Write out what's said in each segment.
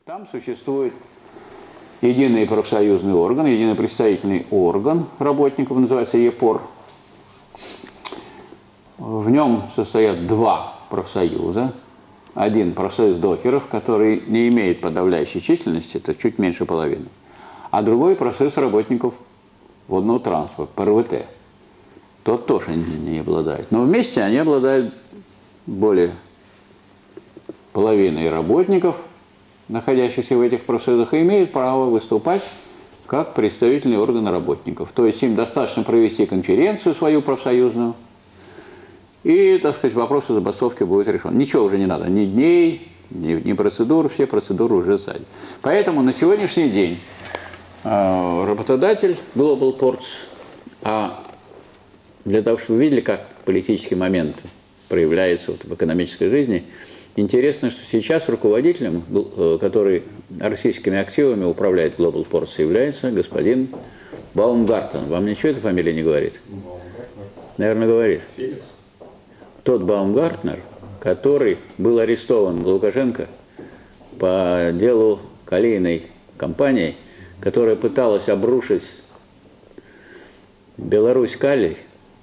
Там существует единый профсоюзный орган, единый представительный орган работников, называется ЕПОР. В нем состоят два профсоюза. Один профсоюз докеров, который не имеет подавляющей численности, это чуть меньше половины. А другой профсоюз работников водного транспорта, ПРВТ. Тот тоже не обладает. Но вместе они обладают более половиной работников, находящихся в этих профсоюзах, и имеют право выступать как представительный орган работников. То есть им достаточно провести конференцию свою профсоюзную, и, так сказать, вопрос о забастовке будет решен. Ничего уже не надо, ни дней, ни процедур, все процедуры уже сзади. Поэтому на сегодняшний день работодатель Global Ports, а для того, чтобы вы видели, как политические моменты проявляются в экономической жизни, интересно, что сейчас руководителем, который российскими активами управляет Global Ports, является господин Баумгартен. Вам ничего эта фамилия не говорит? Наверное, говорит. Феликс. Тот Баумгартнер, который был арестован Лукашенко по делу Калийной компании, которая пыталась обрушить Беларусь-Калий,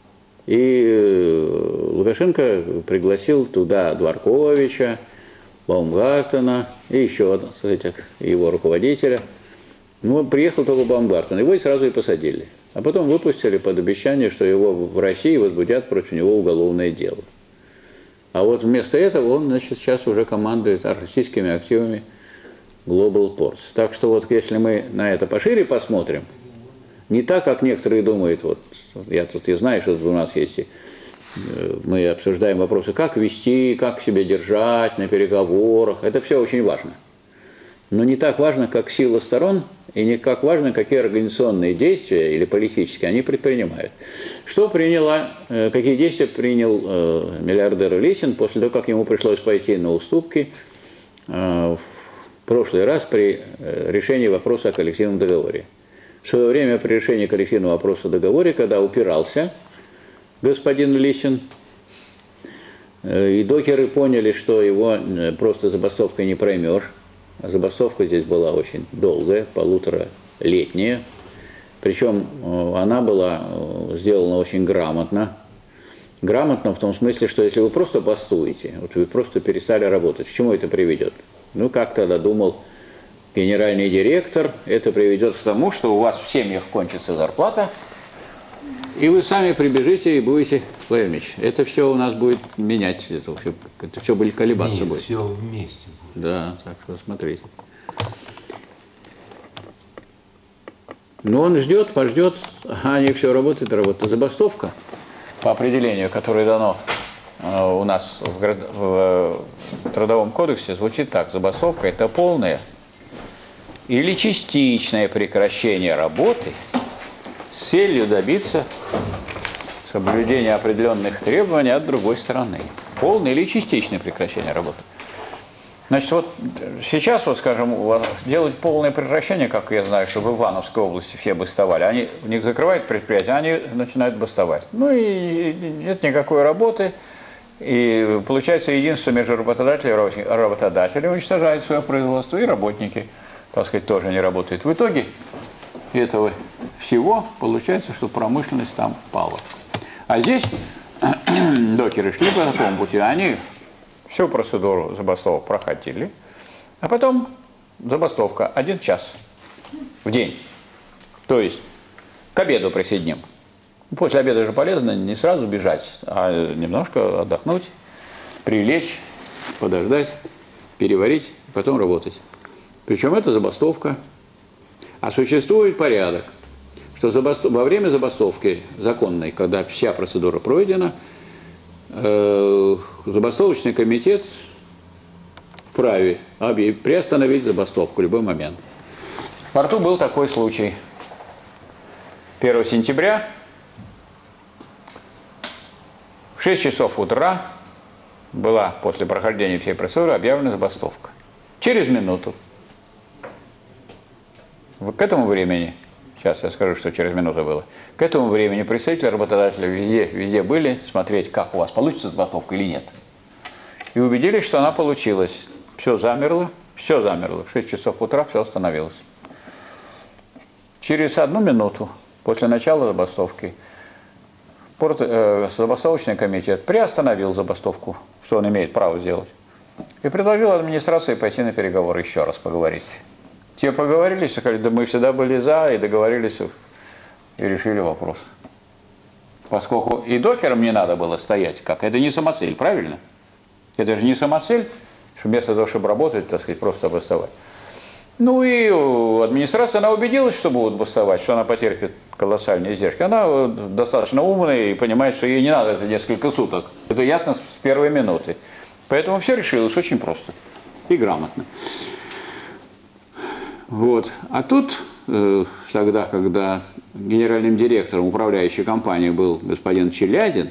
и Лукашенко пригласил туда Дворковича, Баумгартена и еще его руководителя. Ну, приехал только Баумгартен, его и сразу и посадили. А потом выпустили под обещание, что его в России возбудят против него уголовное дело. А вот вместо этого он, значит, сейчас уже командует российскими активами Global Ports. Так что вот если мы на это пошире посмотрим, не так, как некоторые думают, вот я знаю, что у нас есть, мы обсуждаем вопросы, как вести, как себя держать на переговорах, это все очень важно. Но не так важно, как сила сторон, и не так важно, какие организационные действия или политические они предпринимают. Какие действия принял миллиардер Лисин после того, как ему пришлось пойти на уступки в прошлый раз при решении вопроса о коллективном договоре. В свое время при решении коллективного вопроса о договоре, когда упирался господин Лисин, и докеры поняли, что его просто забастовкой не проймешь. Забастовка здесь была очень долгая, полуторалетняя. Причем она была сделана очень грамотно. Грамотно в том смысле, что если вы просто бастуете, вот вы просто перестали работать, к чему это приведет? Ну, как тогда думал генеральный директор, это приведет к тому, что у вас в семьях кончится зарплата, и вы сами прибежите и будете племечь. Это все у нас будет менять, это все будет колебаться. Нет, будет. Все вместе будет. Да, так что смотрите. Но он ждет, пождет, а они все работают. Забастовка, по определению, которое дано у нас в Трудовом кодексе, звучит так. Забастовка – это полное или частичное прекращение работы с целью добиться соблюдения определенных требований от другой стороны. Полное или частичное прекращение работы. Значит, вот сейчас, вот скажем, делать полное прекращение, как я знаю, что в Ивановской области все бастовали, они, у них закрывают предприятие, они начинают бастовать. Ну и нет никакой работы, и получается единство между работодателем и работодателем уничтожает свое производство, и работники, так сказать, тоже не работают. В итоге этого всего получается, что промышленность там пала. А здесь докеры шли по такому пути, они всю процедуру забастовок проходили, а потом забастовка 1 час в день. То есть к обеду присоединим. После обеда же полезно не сразу бежать, а немножко отдохнуть, прилечь, подождать, переварить, потом работать. Причем это забастовка. А существует порядок, что во время забастовки законной, когда вся процедура пройдена, забастовочный комитет вправе приостановить забастовку в любой момент. В порту был такой случай. 1 сентября в 6 часов утра была после прохождения всей процедуры объявлена забастовка. Через минуту. К этому времени, сейчас я скажу, что через минуту было, к этому времени представители работодателя везде были смотреть, как у вас получится забастовка или нет. И убедились, что она получилась. Все замерло, Все замерло. В 6 часов утра все остановилось. Через 1 минуту после начала забастовки забастовочный комитет приостановил забастовку, что он имеет право сделать, и предложил администрации пойти на переговоры еще раз поговорить. Те поговорили, сказали, да мы всегда были за, и договорились, и решили вопрос. Поскольку и докерам не надо было стоять, как это не самоцель, правильно? Это же не самоцель, что вместо того, чтобы работать, так сказать, просто бастовать. Ну и администрация, она убедилась, что будут бастовать, что она потерпит колоссальные издержки. Она достаточно умная и понимает, что ей не надо это несколько суток. Это ясно с первой минуты. Поэтому все решилось очень просто и грамотно. Вот. А тут, тогда, когда генеральным директором управляющей компании был господин Челядин,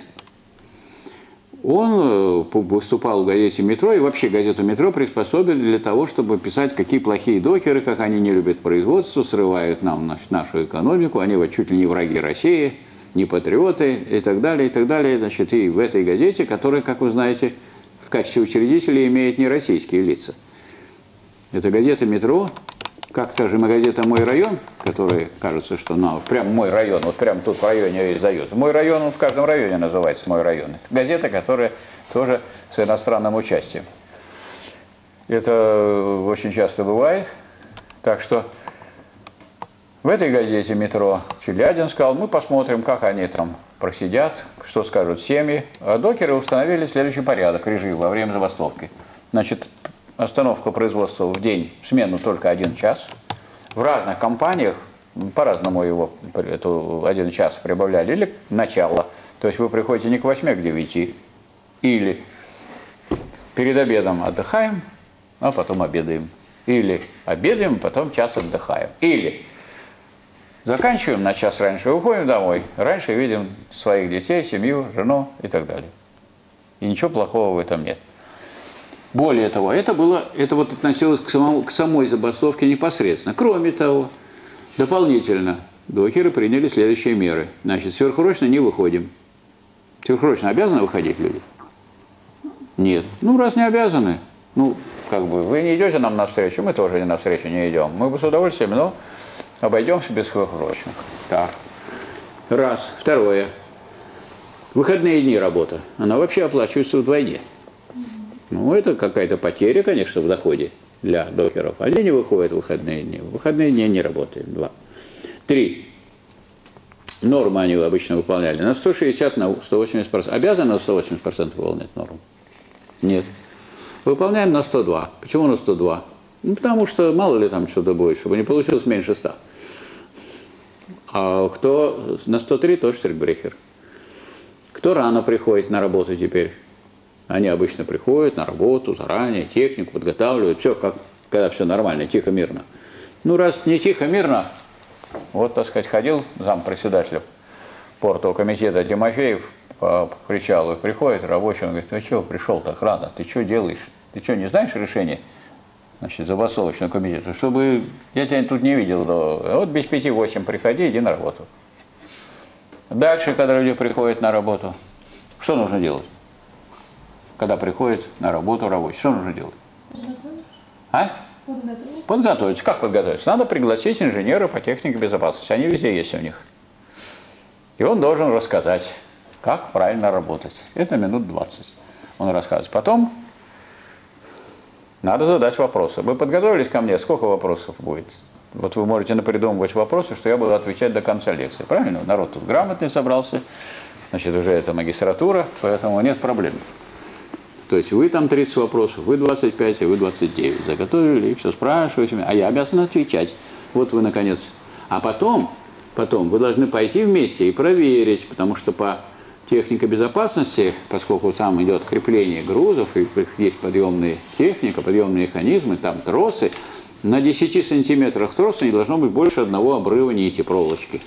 он выступал в газете «Метро», и вообще газету «Метро» приспособили для того, чтобы писать, какие плохие докеры, как они не любят производство, срывают нам нашу экономику, они вот чуть ли не враги России, не патриоты и так далее, и так далее. Значит, и в этой газете, которая, как вы знаете, в качестве учредителей имеет нероссийские лица. Это газета «Метро», как та же газета «Мой район», которая, кажется, что прям мой район, вот прям тут в районе ее издают. Мой район, он в каждом районе называется «Мой район». Это газета, которая тоже с иностранным участием. Это очень часто бывает. Так что в этой газете «Метро» Челядин сказал, мы посмотрим, как они там просидят, что скажут семьи. А докеры установили следующий порядок, режим во время забастовки. Значит, остановка производства в день, в смену только 1 час. В разных компаниях по-разному его 1 час прибавляли. Или начало. То есть вы приходите не к 8, а к 9. Или перед обедом отдыхаем, а потом обедаем. Или обедаем, потом час отдыхаем. Или заканчиваем на час раньше, уходим домой. Раньше видим своих детей, семью, жену и так далее. И ничего плохого в этом нет. Более того, это вот относилось к самой забастовке непосредственно. Кроме того, дополнительно докеры приняли следующие меры. Значит, сверхурочно не выходим. Сверхурочно обязаны выходить люди? Нет. Ну, раз не обязаны, ну, как бы, вы не идете нам навстречу, мы тоже навстречу не идем. Мы бы с удовольствием, но обойдемся без сверхурочных. Так. Раз. Второе. Выходные дни работа. Она вообще оплачивается вдвойне. Ну, это какая-то потеря, конечно, в доходе для докеров. Они не выходят в выходные дни. В выходные дни не работаем. 2. 3. Нормы они обычно выполняли на 160, на 180%. Обязаны на 180% выполнять норму? Нет. Выполняем на 102. Почему на 102? Ну, потому что мало ли там что-то будет, чтобы не получилось меньше 100. А кто на 103, тоже штрихбрехер. Кто рано приходит на работу теперь? Они обычно приходят на работу заранее, технику подготавливают, все, как когда все нормально, тихо, мирно. Ну, раз не тихо, мирно, вот, так сказать, ходил зампредседателя портового комитета Тимофеев по причалу, приходит рабочий, он говорит, ты что пришел так рано, ты что делаешь? Ты что, не знаешь решение, значит, забастовочного комитета? Чтобы я тебя тут не видел, вот без 5-8 приходи, иди на работу. Дальше, когда люди приходят на работу, что нужно делать? Когда приходит на работу рабочий, что нужно делать? А? Подготовиться. Как подготовиться? Надо пригласить инженера по технике безопасности. Они везде есть у них. И он должен рассказать, как правильно работать. Это минут 20. Он рассказывает. Потом надо задать вопросы. Вы подготовились ко мне? Сколько вопросов будет? Вот вы можете напридумывать вопросы, что я буду отвечать до конца лекции. Правильно? Народ тут грамотный собрался. Значит, уже это магистратура, поэтому нет проблем. То есть вы там 30 вопросов, вы 25, а вы 29. Заготовили, и все спрашиваете меня, а я обязан отвечать. Вот вы, наконец. А потом вы должны пойти вместе и проверить, потому что по технике безопасности, поскольку там идет крепление грузов, и есть подъемная техника, подъемные механизмы, там тросы, на 10 сантиметрах троса не должно быть больше одного обрыва нити проволочки.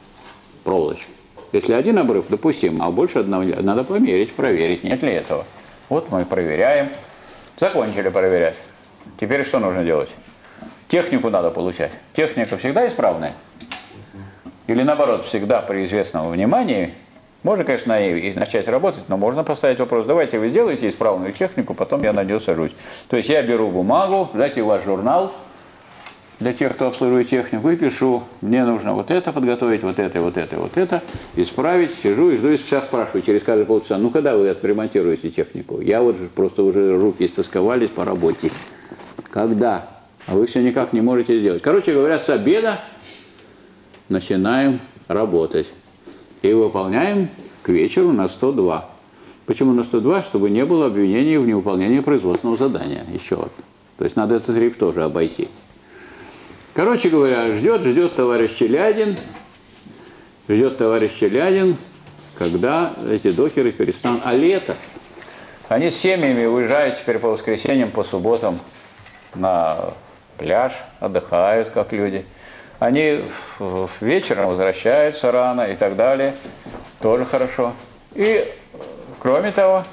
Если один обрыв допустим, а больше одного надо померить, проверить, нет ли этого. Вот мы проверяем. Закончили проверять. Теперь что нужно делать? Технику надо получать. Техника всегда исправная? Или наоборот, всегда при известном внимании Можно, конечно, на ней и начать работать, но можно поставить вопрос, давайте вы сделаете исправную технику, потом я на нее сажусь. То есть я беру бумагу, дайте ваш журнал, для тех, кто обслуживает технику, и пишу, мне нужно вот это подготовить, вот это, вот это, вот это, исправить, сижу и жду, и сейчас спрашиваю через каждые полчаса, ну когда вы отремонтируете технику? Я вот же просто уже руки истосковались по работе. Когда? А вы все никак не можете сделать. Короче говоря, с обеда начинаем работать. И выполняем к вечеру на 102. Почему на 102? Чтобы не было обвинений в невыполнении производственного задания. Еще вот. То есть надо этот риф тоже обойти. Короче говоря, ждет товарищ Челядин, когда эти докеры перестанут. А лето? Они с семьями уезжают теперь по воскресеньям, по субботам на пляж, отдыхают, как люди. Они вечером возвращаются рано и так далее. Тоже хорошо. И кроме того,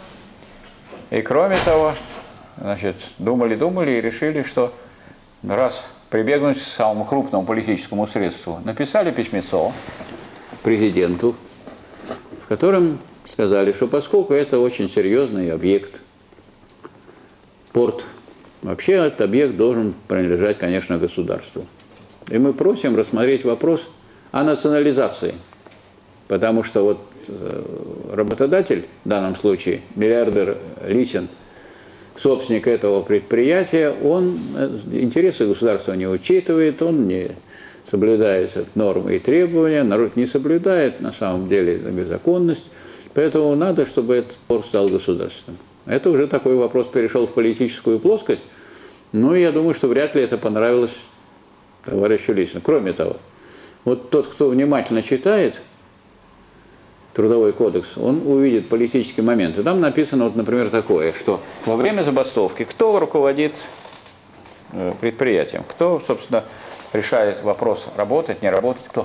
значит, думали и решили, что раз прибегнуть к самому крупному политическому средству, написали письмецо президенту, в котором сказали, что поскольку это очень серьезный объект, порт, вообще этот объект должен принадлежать, конечно, государству. И мы просим рассмотреть вопрос о национализации, потому что вот работодатель, в данном случае миллиардер Лисин, собственник этого предприятия, он интересы государства не учитывает, он не соблюдает нормы и требования, народ не соблюдает на самом деле законность, поэтому надо, чтобы этот порт стал государственным. Это уже такой вопрос перешел в политическую плоскость, но я думаю, что вряд ли это понравилось товарищу Лисину. Кроме того, вот тот, кто внимательно читает Трудовой кодекс, он увидит политические моменты. Там написано, вот, например, такое, что во время забастовки кто руководит предприятием, кто, собственно, решает вопрос работать, не работать, кто?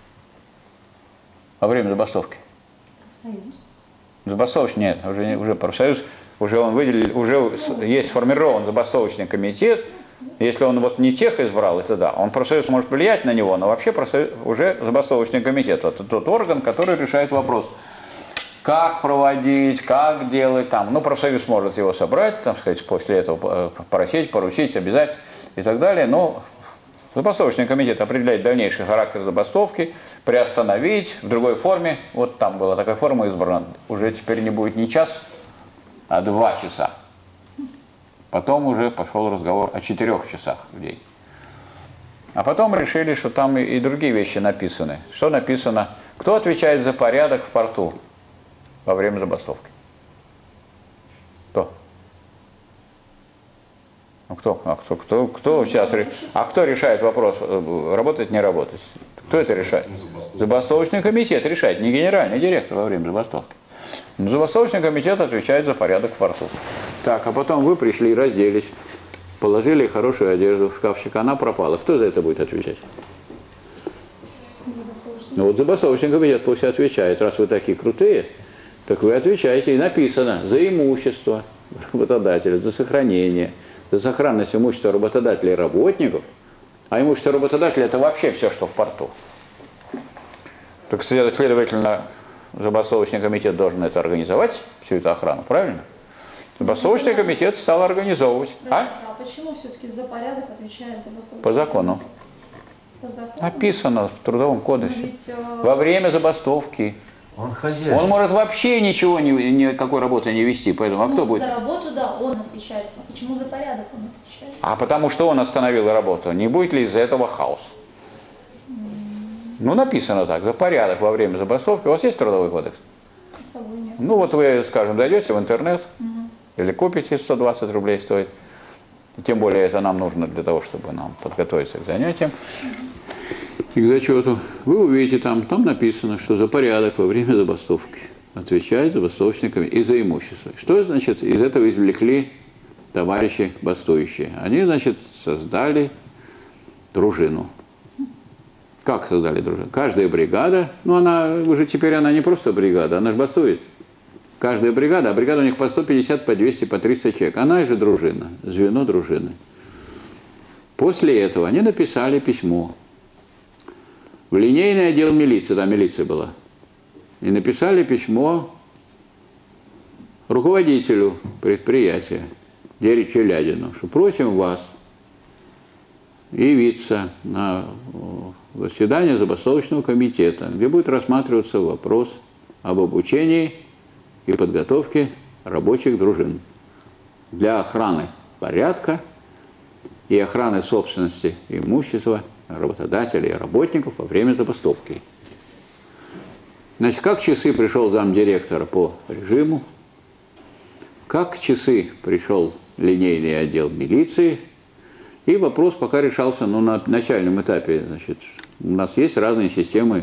Во время забастовки. Профсоюз. Забастовочный, нет, уже профсоюз, уже он выделил, уже есть сформирован забастовочный комитет. Если он вот не тех избрал, это да, он профсоюз может влиять на него, но вообще профсоюз, уже забастовочный комитет, это тот орган, который решает вопрос, как проводить, как делать там. Ну, профсоюз может его собрать, там, сказать, после этого просить, поручить, обязать и так далее, но забастовочный комитет определяет дальнейший характер забастовки, приостановить в другой форме. Вот там была такая форма избрана, уже теперь не будет не час, а 2 часа. Потом уже пошел разговор о 4 часах в день. А потом решили, что там и другие вещи написаны. Что написано? Кто отвечает за порядок в порту во время забастовки? Кто? Ну, кто сейчас? А кто решает вопрос, работать, не работать? Кто это решает? Забастовочный комитет решает, не генеральный директор во время забастовки. Но забастовочный комитет отвечает за порядок в порту. Так, а потом вы пришли, разделись, положили хорошую одежду в шкафчик, она пропала. Кто за это будет отвечать? Ну вот забастовочный комитет пусть отвечает. Раз вы такие крутые, так вы отвечаете. И написано за имущество работодателя, за сохранение, за сохранность имущества работодателя и работников. А имущество работодателя – это вообще все, что в порту. Так, следовательно, забастовочный комитет должен это организовать, всю эту охрану, правильно? Забастовочный комитет стал организовывать. А почему все-таки за порядок отвечает забастовочный комитет? По закону. По закону? Написано в Трудовом кодексе. Ведь, во время забастовки. Он хозяин. Он может вообще ничего, никакой работы не вести. Поэтому, а кто будет? За работу, да, он отвечает. А почему за порядок он отвечает? А потому что он остановил работу. Не будет ли из-за этого хаос? Ну, написано так, за порядок во время забастовки. У вас есть Трудовой кодекс? С собой нет. Ну, вот вы, скажем, дойдете в интернет, или купите, 120 рублей стоит. И тем более это нам нужно для того, чтобы нам подготовиться к занятиям и к зачету. Вы увидите там написано, что за порядок во время забастовки отвечает забастовочный комитет и за имущество. Что, значит, из этого извлекли товарищи бастующие? Они, значит, создали дружину. Как создали дружину? Каждая бригада, ну она, уже теперь она не просто бригада, она же бастует. Каждая бригада, а бригада у них по 150, по 200, по 300 человек. Она же дружина, звено дружины. После этого они написали письмо в линейный отдел милиции, там милиция была, и написали письмо руководителю предприятия Дере Челядину, что просим вас явиться на заседание забастовочного комитета, где будет рассматриваться вопрос об обучении и подготовке рабочих дружин для охраны порядка и охраны собственности и имущества работодателей и работников во время забастовки. Значит, как часы пришел замдиректора по режиму, как часы пришел линейный отдел милиции, и вопрос пока решался на начальном этапе. Значит, у нас есть разные системы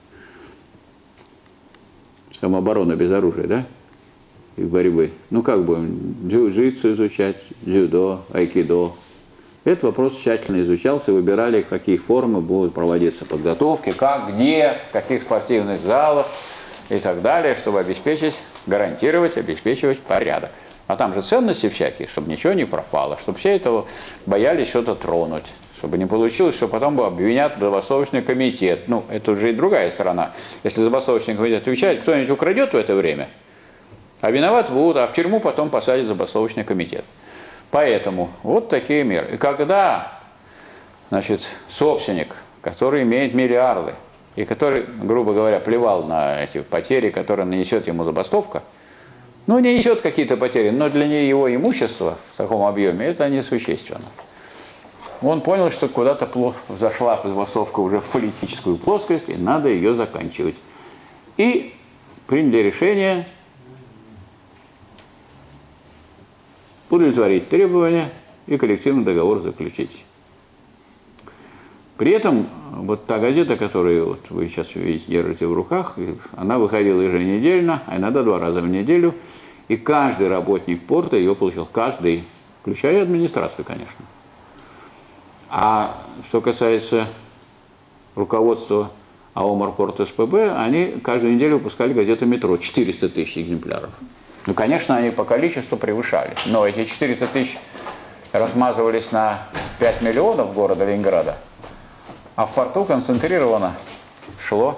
самообороны без оружия, да, и борьбы. Ну, как будем джиу-джитсу изучать, дзюдо, айкидо. Этот вопрос тщательно изучался, выбирали, какие формы будут проводиться подготовки, как, где, в каких спортивных залах и так далее, чтобы обеспечить, гарантировать, обеспечивать порядок. А там же ценности всякие, чтобы ничего не пропало, чтобы все этого боялись что-то тронуть, чтобы не получилось, что потом обвинят забастовочный комитет. Ну, это уже и другая сторона. Если забастовочный комитет отвечает, кто-нибудь украдет в это время, а виноват будут, а в тюрьму потом посадят забастовочный комитет. Поэтому вот такие меры. И когда, значит, собственник, который имеет миллиарды, и который, грубо говоря, плевал на эти потери, которые нанесет ему забастовка, ну, не несет какие-то потери, но для него имущество в таком объеме, это несущественно. Он понял, что куда-то зашла забастовка уже в политическую плоскость, и надо ее заканчивать. И приняли решение удовлетворить требования и коллективный договор заключить. При этом вот та газета, которую вот вы сейчас видите, держите в руках, она выходила еженедельно, а иногда 2 раза в неделю, и каждый работник порта ее получил, каждый, включая администрацию, конечно. А что касается руководства АО «Морпорт СПБ», они каждую неделю выпускали газету «Метро», 400 тысяч экземпляров. Ну, конечно, они по количеству превышали, но эти 400 тысяч размазывались на 5 миллионов города Ленинграда, а в порту концентрированно шло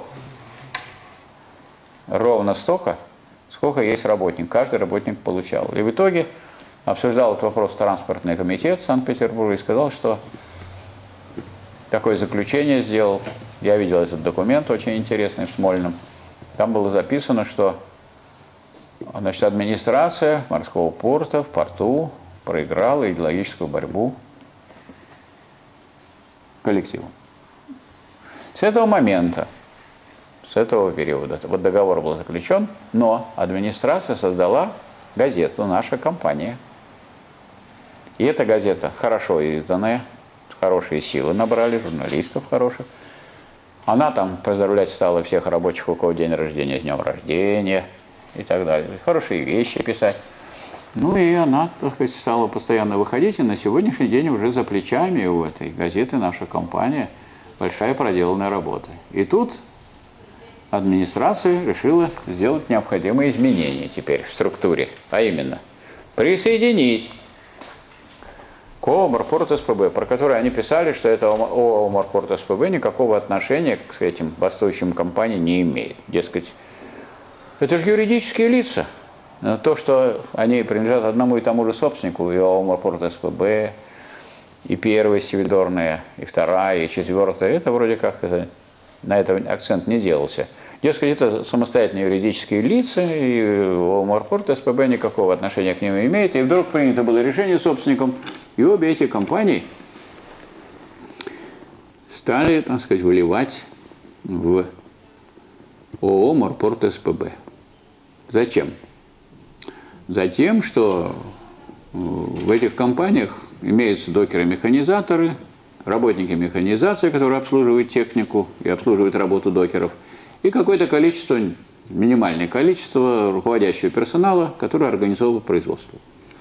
ровно столько, сколько есть работник. Каждый работник получал. И в итоге обсуждал этот вопрос транспортный комитет Санкт-Петербурга и сказал, что такое заключение сделал. Я видел этот документ очень интересный в Смольном. Там было записано, что, значит, администрация морского порта в порту проиграла идеологическую борьбу коллективу. С этого момента, с этого периода, вот договор был заключен, но администрация создала газету «Наша компания». И эта газета хорошо изданная, хорошие силы набрали, журналистов хороших. Она там поздравлять стала всех рабочих, у кого день рождения, с днем рождения и так далее. Хорошие вещи писать. Ну и она, так сказать, стала постоянно выходить, и на сегодняшний день уже за плечами у этой газеты «Наша компания» большая проделанная работа. И тут администрация решила сделать необходимые изменения теперь в структуре, а именно присоединить к ООО «Морпорт СПБ», про который они писали, что это ООО «Морпорт СПБ» никакого отношения к этим бастующим компаниям не имеет. Дескать, это же юридические лица. То, что они принадлежат одному и тому же собственнику, и ООО «Морпорт СПБ», и первая севидорная, и вторая, и четвертая, это вроде как на это акцент не делался. Дескать, это самостоятельные юридические лица, и ООО «Морпорт СПБ» никакого отношения к ним не имеет. И вдруг принято было решение собственником, и обе эти компании стали, так сказать, выливать в ООО «Морпорт СПБ». Зачем? Затем, что в этих компаниях имеются докеры-механизаторы, работники механизации, которые обслуживают технику и обслуживают работу докеров, и какое-то количество, минимальное количество руководящего персонала, который организовывает производство.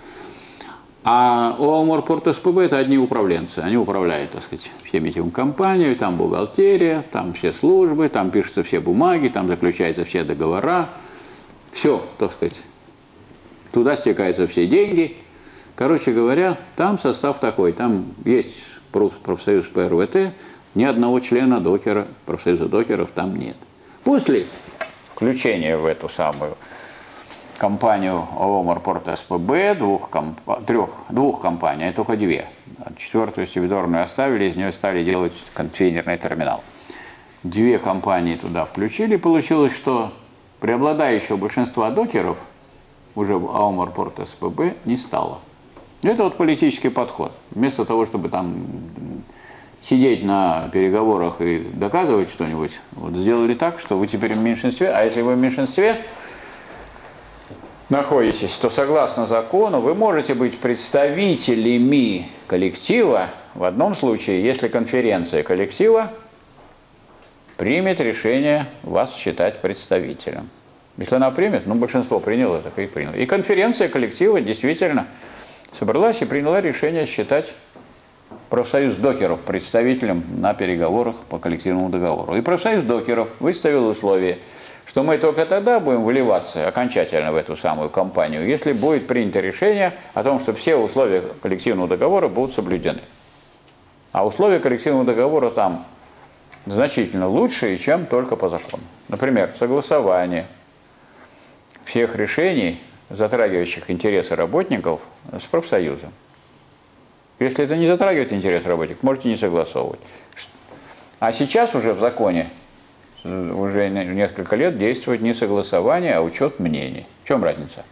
А ООО «Морпорт СПБ» – это одни управленцы. Они управляют, так сказать, всеми этими компаниями, там бухгалтерия, там все службы, там пишутся все бумаги, там заключаются все договора. Все, так сказать, туда стекаются все деньги. Короче говоря, там состав такой, там есть профсоюз ПРВТ, ни одного члена докера, профсоюза докеров там нет. После, в включение в эту самую компанию ООО «Морпорт СПБ», двух компаний, а только две. Четвертую стивидорную оставили, из нее стали делать контейнерный терминал. Две компании туда включили, получилось, что преобладающего большинства докеров уже в ООО «Морпорт СПБ» не стало. Это вот политический подход. Вместо того, чтобы там сидеть на переговорах и доказывать что-нибудь, вот сделали так, что вы теперь в меньшинстве, а если вы в меньшинстве находитесь, то согласно закону вы можете быть представителями коллектива в одном случае, если конференция коллектива примет решение вас считать представителем. Если она примет, ну большинство приняло, так и приняло. И конференция коллектива действительно собралась и приняла решение считать профсоюз докеров представителем на переговорах по коллективному договору. И профсоюз докеров выставил условие, что мы только тогда будем выливаться окончательно в эту самую компанию, если будет принято решение о том, что все условия коллективного договора будут соблюдены. А условия коллективного договора там значительно лучшие, чем только по закону. Например, согласование всех решений, затрагивающих интересы работников, с профсоюзом. Если это не затрагивает интерес работников, можете не согласовывать. А сейчас уже в законе уже несколько лет действует не согласование, а учет мнений. В чем разница?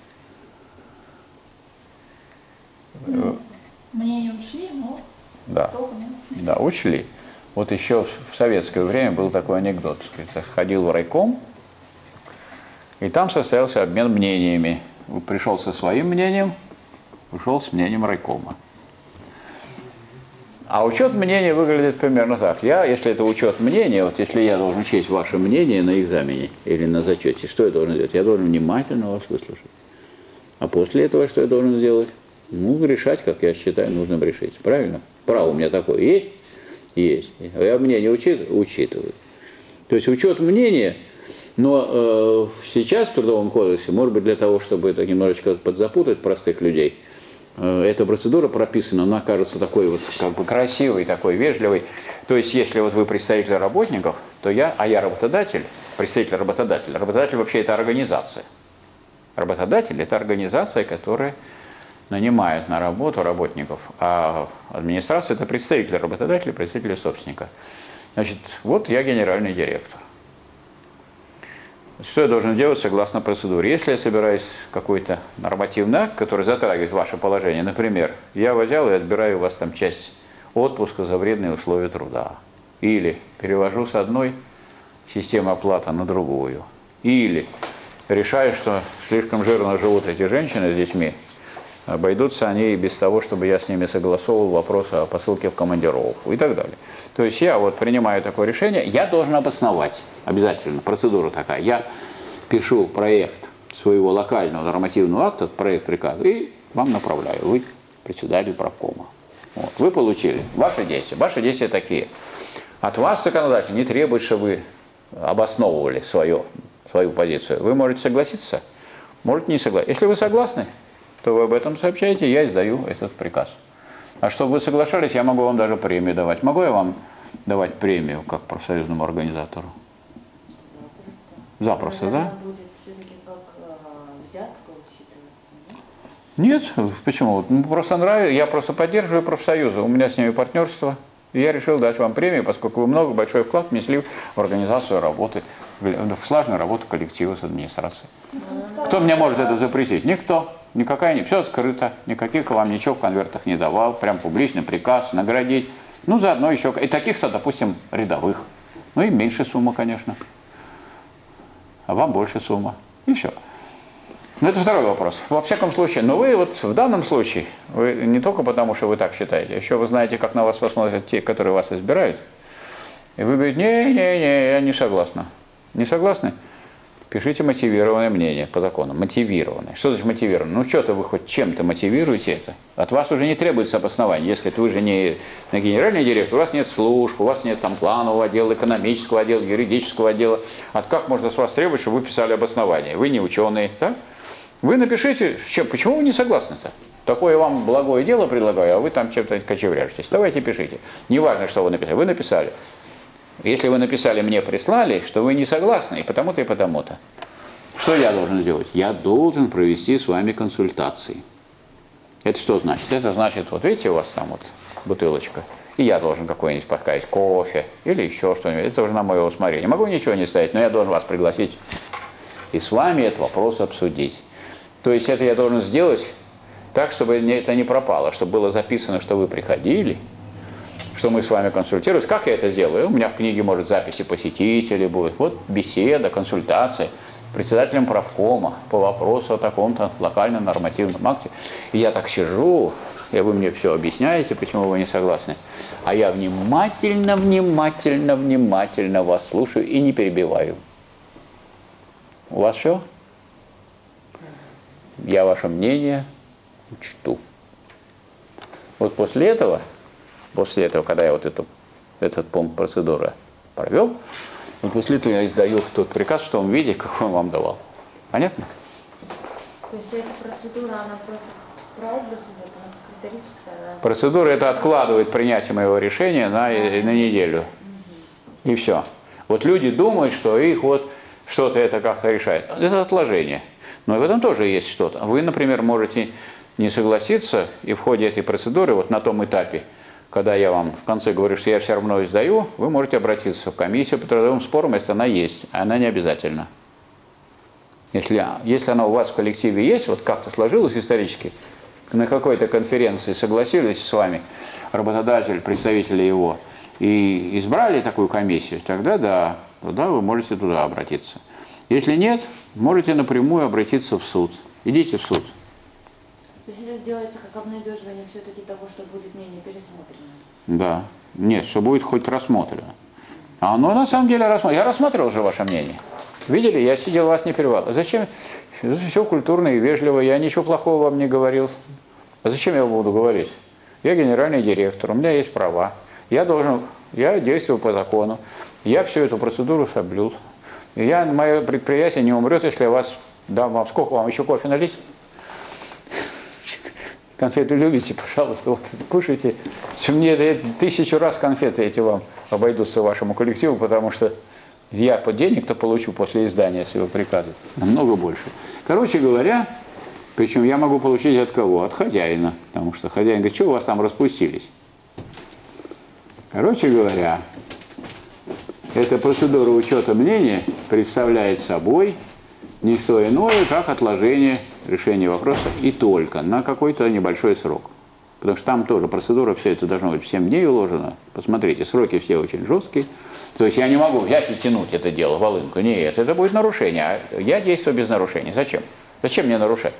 Мнения ушли, но да. Да, учли. Вот еще в советское время был такой анекдот. Ходил в райком, и там состоялся обмен мнениями. Пришел со своим мнением, ушел с мнением райкома. А учет мнений выглядит примерно так. Если это учет мнений, вот если я должен учесть ваше мнение на экзамене или на зачете, что я должен делать? Я должен внимательно вас выслушать. А после этого что я должен сделать? Ну, решать, как я считаю, нужно решить. Правильно? Право у меня такое есть? Есть. Я мнение учитываю. То есть учет мнения, но сейчас в Трудовом кодексе, может быть, для того, чтобы это немножечко подзапутать простых людей, эта процедура прописана, она кажется такой вот как бы красивой, такой вежливой. То есть, если вот вы представитель работников, то я работодатель, представитель работодателя. Работодатель вообще это организация. Работодатель это организация, которая нанимает на работу работников, а администрация это представитель работодателя, представитель собственника. Значит, вот я генеральный директор. Что я должен делать согласно процедуре? Если я собираюсь какой-то нормативный акт, который затрагивает ваше положение, например, я взял и отбираю у вас там часть отпуска за вредные условия труда, или перевожу с одной системы оплаты на другую, или решаю, что слишком жирно живут эти женщины с детьми, обойдутся они и без того, чтобы я с ними согласовывал вопрос о посылке в командировку и так далее. То есть я вот принимаю такое решение, я должен обосновать обязательно, процедура такая. Я пишу проект своего локального нормативного акта, проект приказа, и вам направляю. Вы председатель правкома. Вот. Вы получили ваши действия. Ваши действия такие. От вас, законодатель, не требует, чтобы вы обосновывали свою позицию. Вы можете согласиться, можете не согласиться. Если вы согласны, то вы об этом сообщаете, я издаю этот приказ. А чтобы вы соглашались, я могу вам даже премию давать. Могу я вам давать премию как профсоюзному организатору? Запросто, да? Будет все-таки как взятка учитываться? Нет, почему? Просто нравится, я просто поддерживаю профсоюзы, у меня с ними партнерство. И я решил дать вам премию, поскольку вы большой вклад внесли в организацию работы, в слаженную работу коллектива с администрацией. Кто мне может это запретить? Никто. Все открыто, никаких вам ничего в конвертах не давал, прям публичный приказ, наградить. Ну, заодно еще, и таких-то, допустим, рядовых. Ну, и меньше сумма, конечно. А вам больше сумма. И все. Но это второй вопрос. Во всяком случае, но вы вот в данном случае, вы не только потому, что вы так считаете, еще вы знаете, как на вас посмотрят те, которые вас избирают. И вы говорите, не, я не согласна. Не согласны? Пишите мотивированное мнение по закону. Мотивированное. Что значит мотивированное? Ну, что-то вы хоть чем-то мотивируете это. От вас уже не требуется обоснование. Если вы же не генеральный директор, у вас нет служб, у вас нет там планового отдела, экономического отдела, юридического отдела. От можно с вас требовать, чтобы вы писали обоснование? Вы не ученый, да? Вы напишите, почему вы не согласны-то? Такое вам благое дело предлагаю, а вы там чем-то кочевряжетесь. Давайте пишите. Неважно, что вы написали. Вы написали. Если вы написали, мне прислали, что вы не согласны, и потому-то, и потому-то. Что я должен сделать? Я должен провести с вами консультации. Это что значит? Это значит, вот видите, у вас там вот бутылочка, и я должен какой-нибудь поставить кофе или еще что-нибудь. Это уже на мое усмотрение. Могу ничего не ставить, но я должен вас пригласить и с вами этот вопрос обсудить. То есть это я должен сделать так, чтобы это не пропало, чтобы было записано, что вы приходили, что мы с вами консультировались. Как я это делаю? У меня в книге, может, записи посетителей будет. Вот беседа, консультация председателем правкома по вопросу о таком-то локальном нормативном акте. И я так сижу, и вы мне все объясняете, почему вы не согласны. А я внимательно вас слушаю и не перебиваю. У вас все? Я ваше мнение учту. Вот после этого, когда я вот этот пункт процедуры провел, вот после этого я издаю тот приказ в том виде, какой он вам давал. Понятно? То есть эта процедура, она просто прообраз идет, она критерическая? Она... Процедура это откладывает принятие моего решения на неделю. И все. Вот люди думают, что их вот что-то это как-то решает. Это отложение. Но и в этом тоже есть что-то. Вы, например, можете не согласиться, и в ходе этой процедуры, вот на том этапе, когда я вам в конце говорю, что я все равно издаю, вы можете обратиться в комиссию по трудовым спорам, если она есть, а она не обязательно. Если она у вас в коллективе есть, вот как-то сложилось исторически, на какой-то конференции согласились с вами работодатель, представители его, и избрали такую комиссию, тогда да, вы можете туда обратиться. Если нет, можете напрямую обратиться в суд. Идите в суд. То есть это делается как обнадеживание все-таки того, что будет мнение пересмотрено? Да. Нет, что будет хоть рассмотрено. А оно на самом деле рассмотрено. Я рассматривал уже ваше мнение. Видели? Я сидел, вас не перебивал. Зачем? Все культурно и вежливо. Я ничего плохого вам не говорил. А зачем я буду говорить? Я генеральный директор, у меня есть права. Я действую по закону. Я всю эту процедуру соблюл. Мое предприятие не умрет, если я вас дам вам. Сколько вам еще кофе налить? Конфеты любите, пожалуйста, вот кушайте. Мне 1000 раз конфеты эти вам обойдутся вашему коллективу, потому что я по денег-то получу после издания своего приказа намного больше. Короче говоря, причем я могу получить от кого? От хозяина, потому что хозяин говорит, что у вас там распустились? Короче говоря, эта процедура учета мнения представляет собой не что иное, как отложение решения вопроса и только на какой-то небольшой срок. Потому что там тоже процедура, все это должно быть в 7 дней уложено. Посмотрите, сроки все очень жесткие. То есть я не могу взять и тянуть это дело, волынку. Нет, это будет нарушение. А я действую без нарушения. Зачем? Зачем мне нарушать?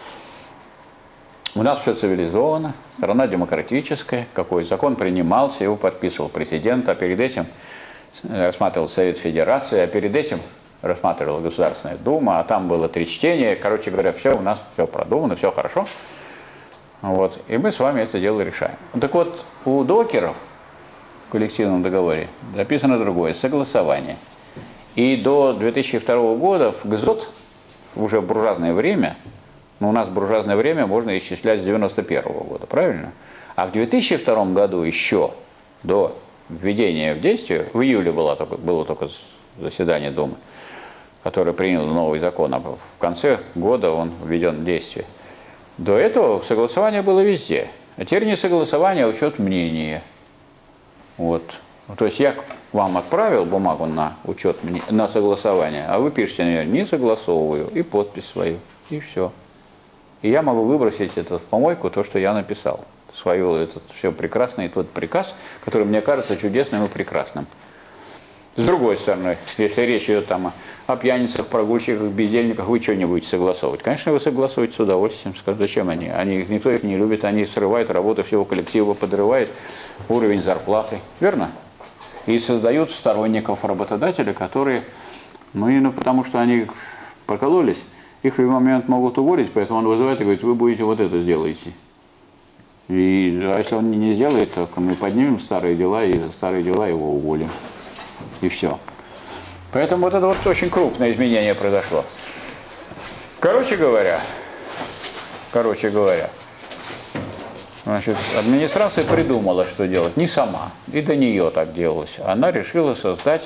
У нас все цивилизовано, страна демократическая. Какой закон принимался, его подписывал президент, а перед этим рассматривал Совет Федерации, а перед этим рассматривала Государственная Дума, а там было 3 чтения. Короче говоря, все у нас все продумано, все хорошо. Вот. И мы с вами это дело решаем. Так вот, у докеров в коллективном договоре записано другое – согласование. И до 2002 года в ГЗОТ, уже в буржуазное время, но у нас буржуазное время можно исчислять с 1991 года, правильно? А в 2002 году еще до введения в действие, в июле было только заседание Думы, который принял новый закон, а в конце года он введен в действие. До этого согласование было везде. А теперь не согласование, а учет мнения. Вот. То есть я вам отправил бумагу на учет, на согласование, а вы пишете на нее «не согласовываю» и подпись свою, и все. И я могу выбросить это в помойку, то, что я написал. Свою этот все прекрасный тот приказ, который мне кажется чудесным и прекрасным. С другой стороны, если речь идет там о пьяницах, прогульщиках, бездельниках, вы что не будете согласовывать? Конечно, вы согласуете с удовольствием. Скажут, зачем они? Никто их не любит, они срывают работу всего коллектива, подрывают уровень зарплаты. Верно? И создают сторонников работодателя, которые, именно потому что они прокололись, их в любой момент могут уволить, поэтому он вызывает и говорит, вы будете вот это сделаете. А если он не сделает, то мы поднимем старые дела, и за старые дела его уволим. И все. Поэтому вот это вот очень крупное изменение произошло. Короче говоря, Значит, администрация придумала, что делать. Не сама. И до нее так делалось. Она решила создать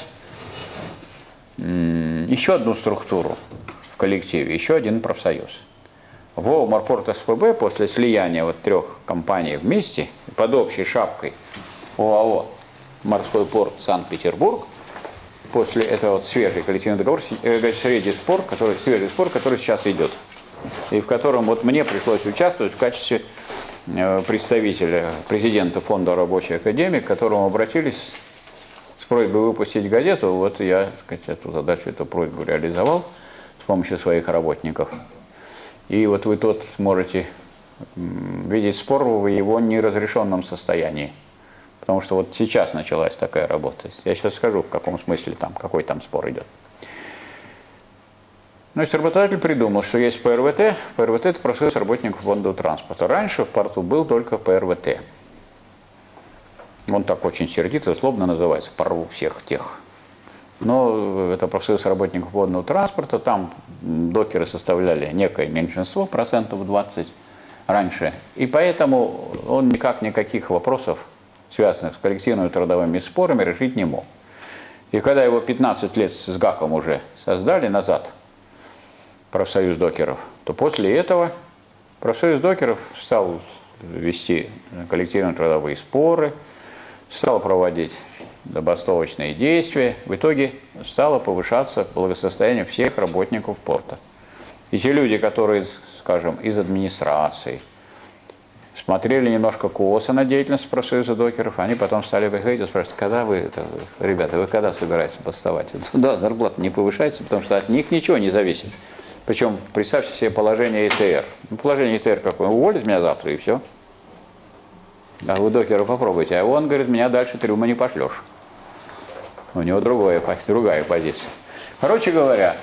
еще одну структуру в коллективе, еще один профсоюз. ВОО «Морпорт СПБ» после слияния вот 3 компаний вместе под общей шапкой ОАО «Морской порт Санкт-Петербург», после этого вот свежий коллективный договор, свежий спор, который сейчас идет, и в котором вот мне пришлось участвовать в качестве представителя президента Фонда Рабочей Академии, к которому обратились с просьбой выпустить газету. Вот я, так сказать, эту задачу, эту просьбу реализовал с помощью своих работников. И вот вы тут можете видеть спор в его неразрешенном состоянии. Потому что вот сейчас началась такая работа. Я сейчас скажу, в каком смысле там, какой там спор идет. Значит, работодатель придумал, что есть ПРВТ. ПРВТ – это профсоюз работников фонда транспорта. Раньше в порту был только ПРВТ. Он так очень сердито, злобно называется, порву всех тех. Но это профсоюз работников водного транспорта, там докеры составляли некое меньшинство, процентов 20 раньше. И поэтому он никаких вопросов, связанных с коллективными трудовыми спорами, решить не мог. И когда его 15 лет с ГАКом уже создали назад, профсоюз докеров, то после этого профсоюз докеров стал вести коллективные трудовые споры, стал проводить забастовочные действия, в итоге стало повышаться благосостояние всех работников порта. И те люди, которые, скажем, из администрации смотрели немножко косо на деятельность профсоюза докеров, они потом стали выходить и спрашивать, когда вы, ребята, вы когда собираетесь бастовать? Да, зарплата не повышается, потому что от них ничего не зависит. Причем представьте себе положение ИТР. Положение ИТР какое? Уволить меня завтра и все. А вы докера попробуйте. А он говорит, меня дальше трюма не пошлешь. У него другая позиция. Короче говоря,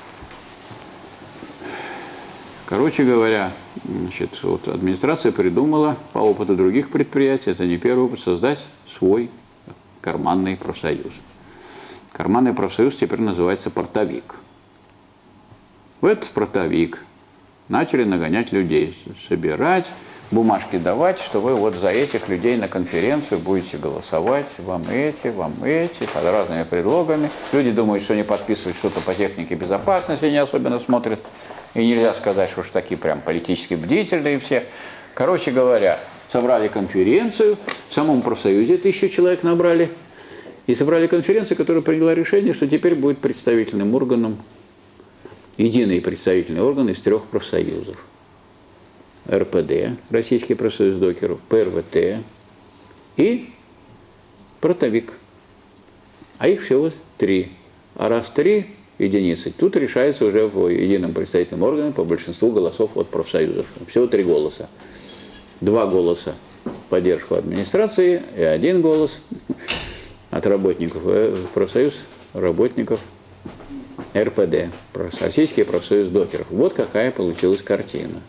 значит, вот администрация придумала по опыту других предприятий, это не первый опыт, создать свой карманный профсоюз. Карманный профсоюз теперь называется портовик. В этот портовик начали нагонять людей, собирать, бумажки давать, что вы вот за этих людей на конференцию будете голосовать, вам эти, под разными предлогами. Люди думают, что они подписывают что-то по технике безопасности, не особенно смотрят. И нельзя сказать, что уж такие прям политически бдительные все. Короче говоря, собрали конференцию, в самом профсоюзе 1000 человек набрали, и собрали конференцию, которая приняла решение, что теперь будет представительным органом, единый представительный орган из 3 профсоюзов. РПД, Российский профсоюз докеров, ПРВТ и портовик. А их всего 3. А раз 3 единицы, тут решается уже в едином представительном органе по большинству голосов от профсоюзов. Всего 3 голоса. 2 голоса в поддержку администрации и 1 голос от работников профсоюз работников РПД, Российский профсоюз докеров. Вот какая получилась картина.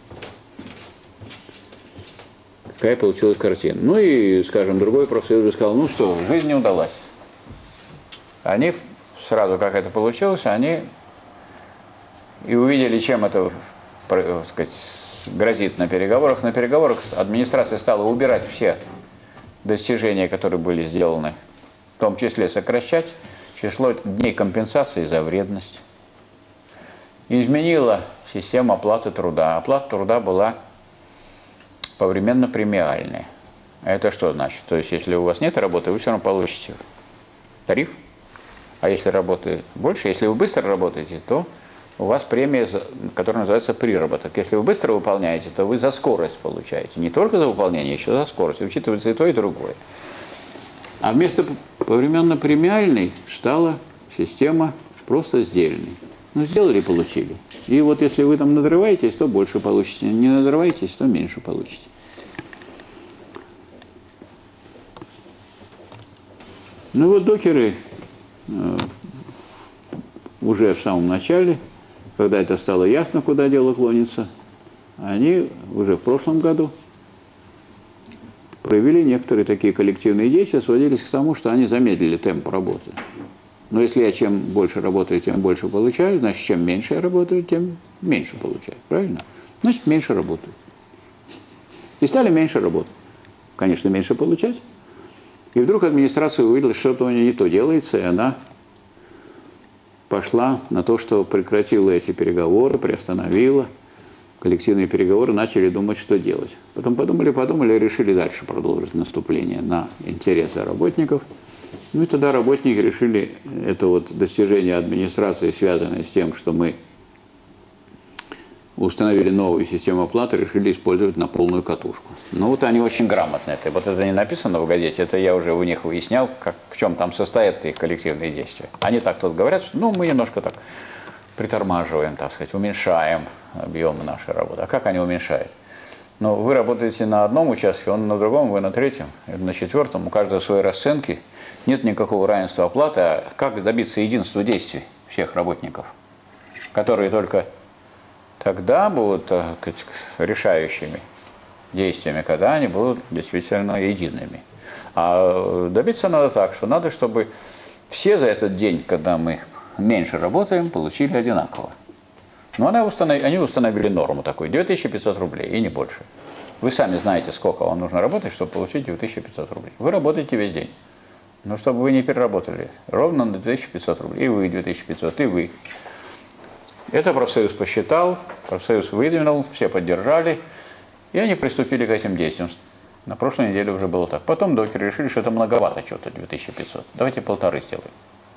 Ну и, скажем, другой профсоюз сказал, ну что, жизнь не удалась. Они сразу, как это получилось, они и увидели, чем это, так сказать, грозит на переговорах. На переговорах администрация стала убирать все достижения, которые были сделаны, в том числе сокращать число дней компенсации за вредность. И изменила систему оплаты труда. Оплата труда была повременно премиальная. А это что значит? То есть, если у вас нет работы, вы все равно получите тариф. А если работы больше, если вы быстро работаете, то у вас премия, которая называется приработок. Если вы быстро выполняете, то вы за скорость получаете. Не только за выполнение, еще за скорость. Учитывается и то, и другое. А вместо повременно премиальной стала система просто сдельной. Ну, сделали и получили. И вот если вы там надрываетесь, то больше получите. Не надрываетесь, то меньше получите. Ну вот докеры уже в самом начале, когда это стало ясно, куда дело клонится, они уже в прошлом году провели некоторые такие коллективные действия, сводились к тому, что они замедлили темп работы. Но если я чем больше работаю, тем больше получаю, значит, чем меньше я работаю, тем меньше получаю. Правильно? Значит, меньше работаю. И стали меньше работать. конечно, меньше получать. И вдруг администрация увидела, что что-то у нее не то делается, и она пошла на то, что прекратила эти переговоры, приостановила. Коллективные переговоры, начали думать, что делать. Потом подумали и решили дальше продолжить наступление на интересы работников. Ну и тогда работники решили это вот достижение администрации, связанное с тем, что мы установили новую систему оплаты, решили использовать на полную катушку. Ну вот они очень грамотно это. Вот это не написано в газете, это я уже у них выяснял, в чем там состоят их коллективные действия. Они так тут говорят, что ну мы немножко так притормаживаем, так сказать, уменьшаем объем нашей работы. А как они уменьшают? Ну, вы работаете на одном участке, он на другом, вы на третьем, на четвертом, у каждого свои расценки. Нет никакого равенства оплаты. А как добиться единства действий всех работников, которые только тогда будут, так сказать, решающими действиями, когда они будут действительно едиными. А добиться надо так, что надо, чтобы все за этот день, когда мы меньше работаем, получили одинаково. Но они установили норму такую, 2500 рублей и не больше. Вы сами знаете, сколько вам нужно работать, чтобы получить 2500 рублей. Вы работаете весь день. Но чтобы вы не переработали, ровно на 2500 рублей. И вы 2500, и вы. Это профсоюз посчитал, профсоюз выдвинул, все поддержали, и они приступили к этим действиям. На прошлой неделе уже было так. Потом докеры решили, что это многовато чего-то, 2500. Давайте 1500 сделаем.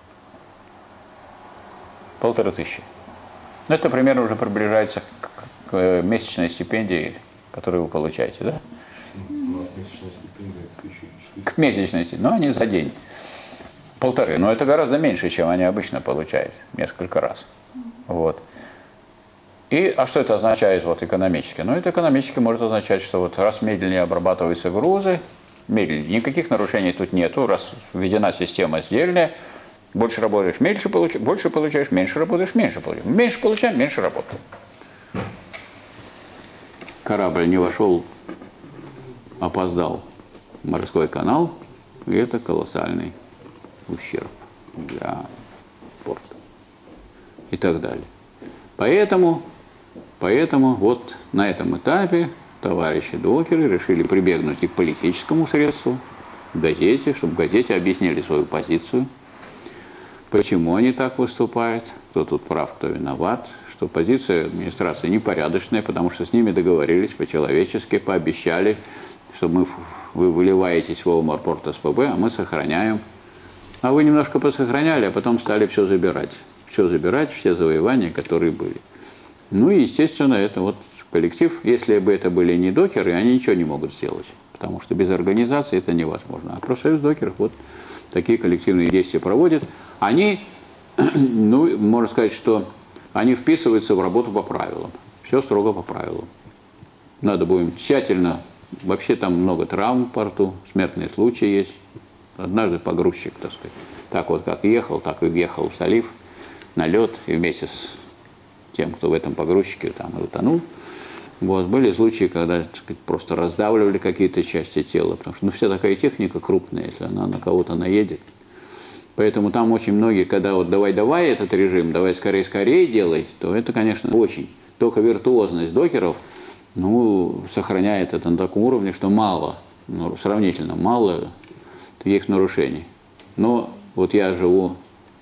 1500. Это примерно уже приближается к месячной стипендии, которую вы получаете, да? У нас месячная стипендия 1400. К месячной стипендии, но они за день. 1500. Но это гораздо меньше, чем они обычно получают, несколько раз. Вот. А что это означает вот, экономически? Ну, это экономически может означать, что вот раз медленнее обрабатываются грузы, медленнее, никаких нарушений тут нету, раз введена система сдельная, больше работаешь, меньше получаешь, больше получаешь, меньше работаешь, меньше получаешь. Меньше получаем, меньше работаем. Корабль не вошел, опоздал в морской канал, и это колоссальный ущерб для порта. И так далее. Поэтому вот на этом этапе товарищи докеры решили прибегнуть и к политическому средству, газете, чтобы в газете объяснили свою позицию, почему они так выступают, кто тут прав, кто виноват, что позиция администрации непорядочная, потому что с ними договорились по-человечески, пообещали, что вы выливаетесь в морпорт СПБ, а мы сохраняем. А вы немножко посохраняли, а потом стали все забирать, все завоевания, которые были. Ну и, естественно, это вот коллектив, если бы это были не докеры, они ничего не могут сделать, потому что без организации это невозможно. А профсоюз докеров вот такие коллективные действия проводит. Они, ну, можно сказать, что они вписываются в работу по правилам. Все строго по правилам. Надо будем тщательно, вообще там много травм в порту, смертные случаи есть. Однажды погрузчик, так сказать, так вот как ехал, так и въехал в залив, на лед, и вместе с тем, кто в этом погрузчике там и утонул. Вот, были случаи, когда, так сказать, просто раздавливали какие-то части тела, потому что ну, вся такая техника крупная, если она на кого-то наедет. Поэтому там очень многие, когда вот давай этот режим, давай скорее делай, то это, конечно, очень. Только виртуозность докеров, ну, сохраняет это на таком уровне, что мало, ну, сравнительно мало таких нарушений. Но вот я живу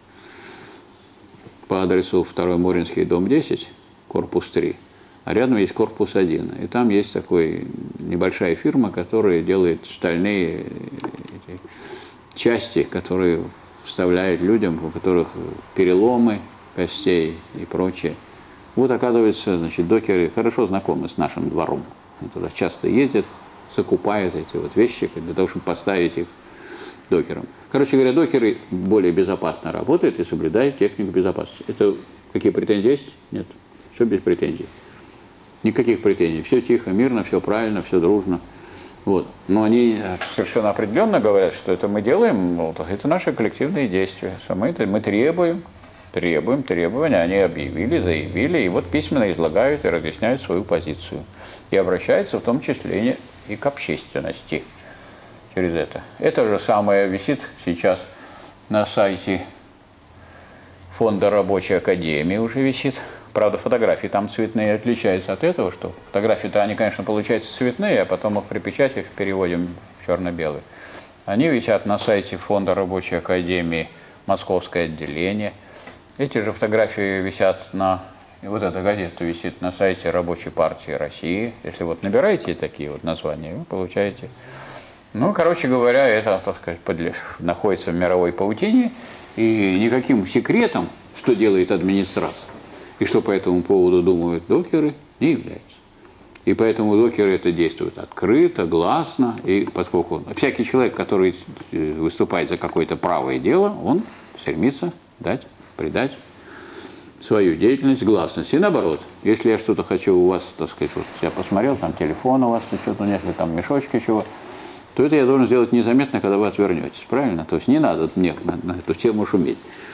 по адресу 2 Моринский, дом 10, корпус 3, а рядом есть корпус 1. И там есть такая небольшая фирма, которая делает стальные части, которые вставляют людям, у которых переломы костей и прочее. Вот, оказывается, значит, докеры хорошо знакомы с нашим двором. Они туда часто ездят, закупают эти вот вещи для того, чтобы поставить их докерам. Короче говоря, докеры более безопасно работают и соблюдают технику безопасности. Это какие претензии есть? Нет. Все без претензий. Никаких претензий. Все тихо, мирно, все правильно, все дружно. Вот. Но они совершенно определенно говорят, что это мы делаем, вот, это наши коллективные действия. Что мы требуем требования, они объявили, заявили, и вот письменно излагают и разъясняют свою позицию. И обращаются в том числе и к общественности через это. Это же самое висит сейчас на сайте Фонда рабочей академии, уже висит. Правда, фотографии там цветные отличаются от этого, что фотографии-то они, конечно, получаются цветные, а потом их при печати переводим черно-белые. Они висят на сайте Фонда Рабочей Академии, Московское отделение. Эти же фотографии висят на... Вот эта газета висит на сайте Рабочей партии России. Если вот набираете такие вот названия, вы получаете... Ну, короче говоря, это, так сказать, находится в мировой паутине, и никаким секретом, что делает администрация, и что по этому поводу думают докеры, не является. И поэтому докеры это действуют открыто, гласно, и поскольку всякий человек, который выступает за какое-то правое дело, он стремится придать свою деятельность гласность. И наоборот, если я что-то хочу у вас, так сказать, вот я посмотрел, там телефон у вас, что-то нет, или там мешочки чего, то это я должен сделать незаметно, когда вы отвернетесь, правильно? То есть не надо на эту тему шуметь.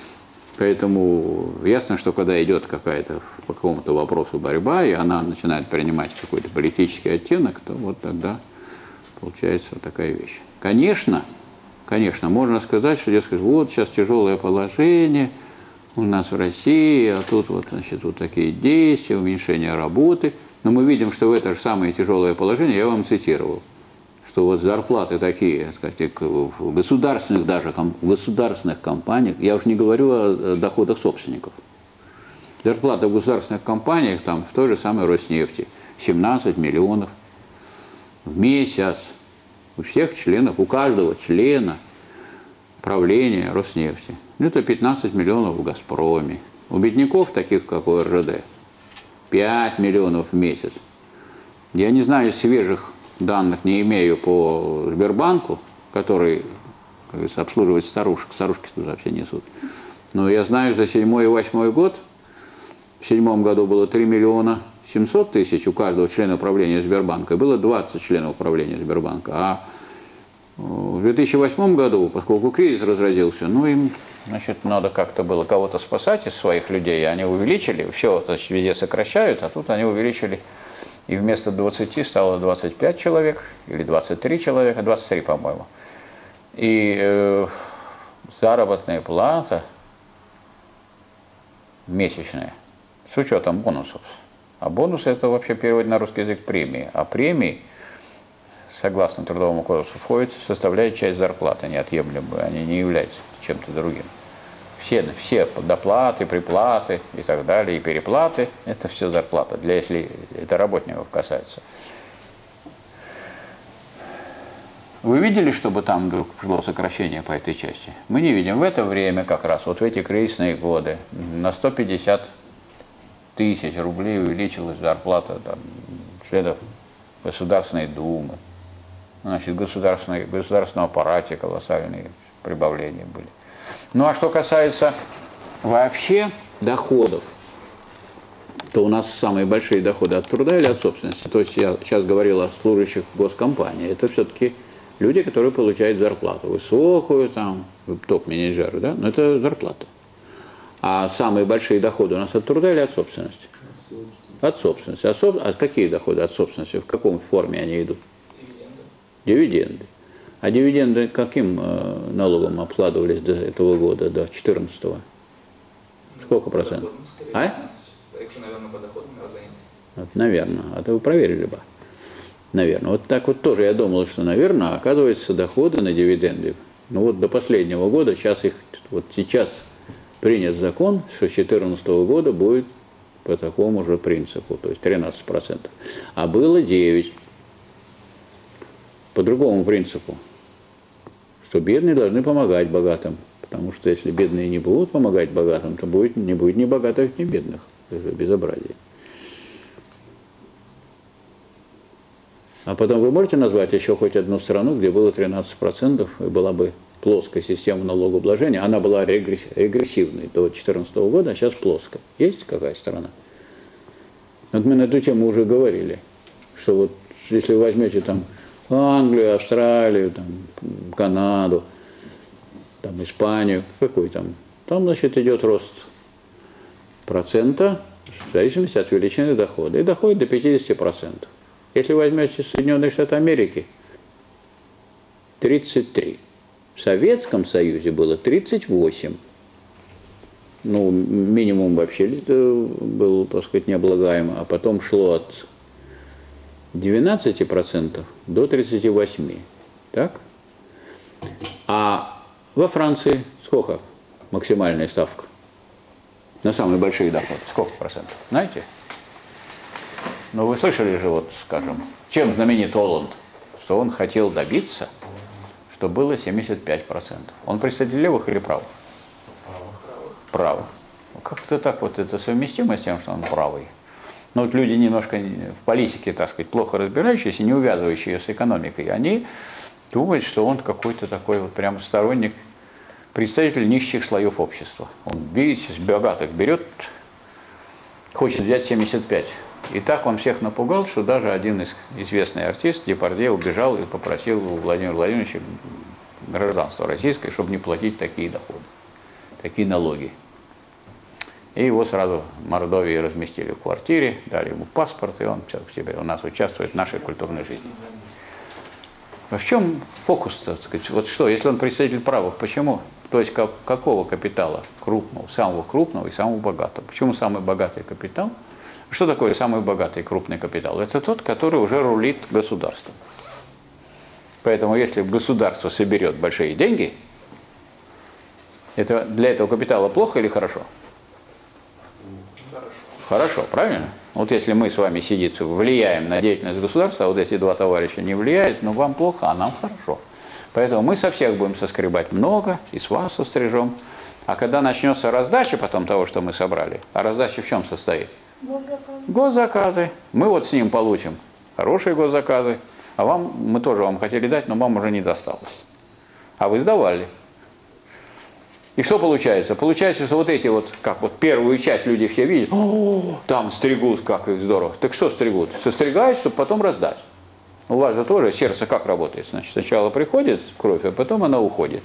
Поэтому ясно, что когда идет какая-то по какому-то вопросу борьба, и она начинает принимать какой-то политический оттенок, то вот тогда получается вот такая вещь. Конечно, можно сказать, что, дескать, вот сейчас тяжелое положение у нас в России, а тут вот, значит, вот такие действия, уменьшение работы. Но мы видим, что в это же самое тяжелое положение, я вам цитировал, что вот зарплаты такие, так сказать, в государственных даже, в государственных компаниях, я уж не говорю о доходах собственников, зарплата в государственных компаниях, там, в той же самой Роснефти, 17 миллионов в месяц у всех членов, у каждого члена правления Роснефти. Это 15 миллионов в «Газпроме». У бедняков, таких как у РЖД, 5 миллионов в месяц. Я не знаю свежих данных, не имею по Сбербанку, который, как говорится, обслуживает старушек. Старушки туда все несут. Но я знаю, за 7-й и 8-й год, в 7-м году было 3 миллиона 700 тысяч у каждого члена управления Сбербанка, и было 20 членов управления Сбербанка. А в 2008 году, поскольку кризис разразился, ну им, значит, надо как-то было кого-то спасать из своих людей, и они увеличили, все, значит, везде сокращают, а тут они увеличили, и вместо 20 стало 25 человек, или 23 человека, 23, по-моему. И заработная плата месячная, с учетом бонусов. А бонусы это вообще перевод на русский язык премии. А премии, согласно Трудовому кодексу, составляют часть зарплаты неотъемлемую, они не являются чем-то другим. Все доплаты, приплаты и так далее, и переплаты, это все зарплата, если это работников касается. Вы видели, чтобы там вдруг шло сокращение по этой части? Мы не видим. В это время как раз, вот в эти кризисные годы, на 150 тысяч рублей увеличилась зарплата там, членов Государственной Думы. Значит, в государственном аппарате колоссальные прибавления были. Ну а что касается вообще доходов, то у нас самые большие доходы от труда или от собственности. То есть я сейчас говорил о служащих госкомпании. Это все-таки люди, которые получают зарплату высокую, там, топ-менеджеры, да, но это зарплата. А самые большие доходы у нас от труда или от собственности? От собственности. А какие доходы от собственности? В каком форме они идут? Дивиденды. А дивиденды каким налогом обкладывались до этого года, до 14-го? Сколько процентов? А? Якщо, наверное, по доходам оценить. Вот, наверное. А то вы проверили бы. Наверное. Вот так вот тоже я думал, что, наверное, оказывается, доходы на дивиденды. Ну вот до последнего года, сейчас принят закон, что с 2014 года будет по такому же принципу, то есть 13%. А было 9%. По другому принципу, что бедные должны помогать богатым. Потому что если бедные не будут помогать богатым, то не будет ни богатых, ни бедных. Это безобразие. А потом вы можете назвать еще хоть одну страну, где было 13% и была бы плоская система налогообложения. Она была регрессивной до 2014 года, а сейчас плоская. Есть какая страна? Вот мы на эту тему уже говорили, что вот если вы возьмете там Англию, Австралию, там, Канаду, там, Испанию, какой там, значит, идет рост процента в зависимости от величины дохода. И доходит до 50%. Если возьмете Соединенные Штаты Америки, 33%. В Советском Союзе было 38%. Ну, минимум вообще был, так сказать, необлагаемо, а потом шло от 12% до 38%. так? А во Франции сколько максимальная ставка? На самые большие доходы. Сколько процентов? Знаете? Ну, вы слышали же, вот, скажем, чем знаменит Олланд? Что он хотел добиться, что было 75%. Он представитель левых или правых? Правых. Как-то так вот это совместимо с тем, что он правый. Но вот люди немножко в политике, так сказать, плохо разбирающиеся, не увязывающие с экономикой, они думают, что он какой-то такой вот прям сторонник, представитель низших слоев общества. Он, видите, с богатых берет, хочет взять 75. И так он всех напугал, что даже один известный артист, Депардье, убежал и попросил у Владимира Владимировича гражданство российское, чтобы не платить такие доходы, такие налоги. И его сразу в Мордовии разместили в квартире, дали ему паспорт, и он теперь у нас участвует в нашей культурной жизни. А в чем фокус-то, так сказать? Вот что, если он представитель правых, почему? То есть какого капитала? Крупного, самого крупного и самого богатого. Почему самый богатый капитал? Что такое самый богатый крупный капитал? Это тот, который уже рулит государством. Поэтому если государство соберет большие деньги, это для этого капитала плохо или хорошо? Хорошо, правильно? Вот если мы с вами сидим, влияем на деятельность государства, а вот эти два товарища не влияют, но вам плохо, а нам хорошо. Поэтому мы со всех будем соскребать много, и с вас сострижем. А когда начнется раздача потом того, что мы собрали, а раздача в чем состоит? Госзаказы. Мы вот с ним получим хорошие госзаказы, а вам, мы тоже вам хотели дать, но вам уже не досталось. А вы сдавали. И что получается? Получается, что вот эти вот, как вот первую часть люди все видят, о, там стригут, как их здорово. Так что стригут? Состригают, чтобы потом раздать. У вас же тоже сердце как работает? Значит, сначала приходит кровь, а потом она уходит.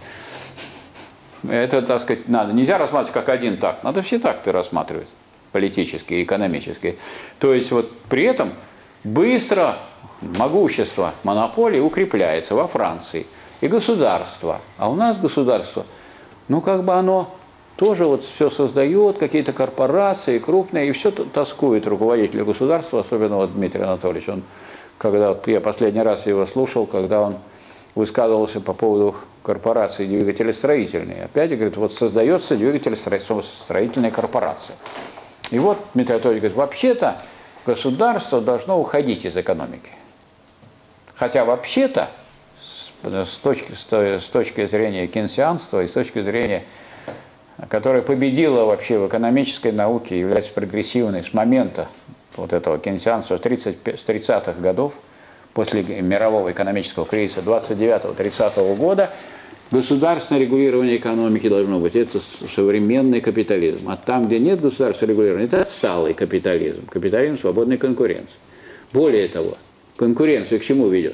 Это, так сказать, надо. Нельзя рассматривать как один такт. Надо все такты рассматривать. Политические, экономические. То есть вот при этом быстро могущество монополии укрепляется во Франции. И государство. А у нас государство, ну как бы оно тоже вот все создает, какие-то корпорации крупные, и все тоскует руководителя государства, особенно вот Дмитрий Анатольевич. Он, когда я последний раз его слушал, когда он высказывался по поводу корпорации двигателестроительной. Опять говорит, вот создается двигателестроительная корпорация. И вот Дмитрий Анатольевич говорит, вообще-то государство должно уходить из экономики. Хотя вообще-то, с точки зрения кейнсианства и с точки зрения, которая победила вообще в экономической науке, является прогрессивной с момента вот этого кейнсианства с 30-х годов, после мирового экономического кризиса 29-30 года, государственное регулирование экономики должно быть. Это современный капитализм. А там, где нет государственного регулирования, это отсталый капитализм. Капитализм свободной конкуренции. Более того, конкуренция к чему ведет?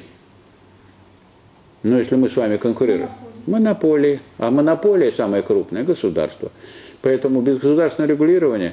Ну, если мы с вами конкурируем. Монополии. А монополия самая крупная – государство. Поэтому без государственного регулирования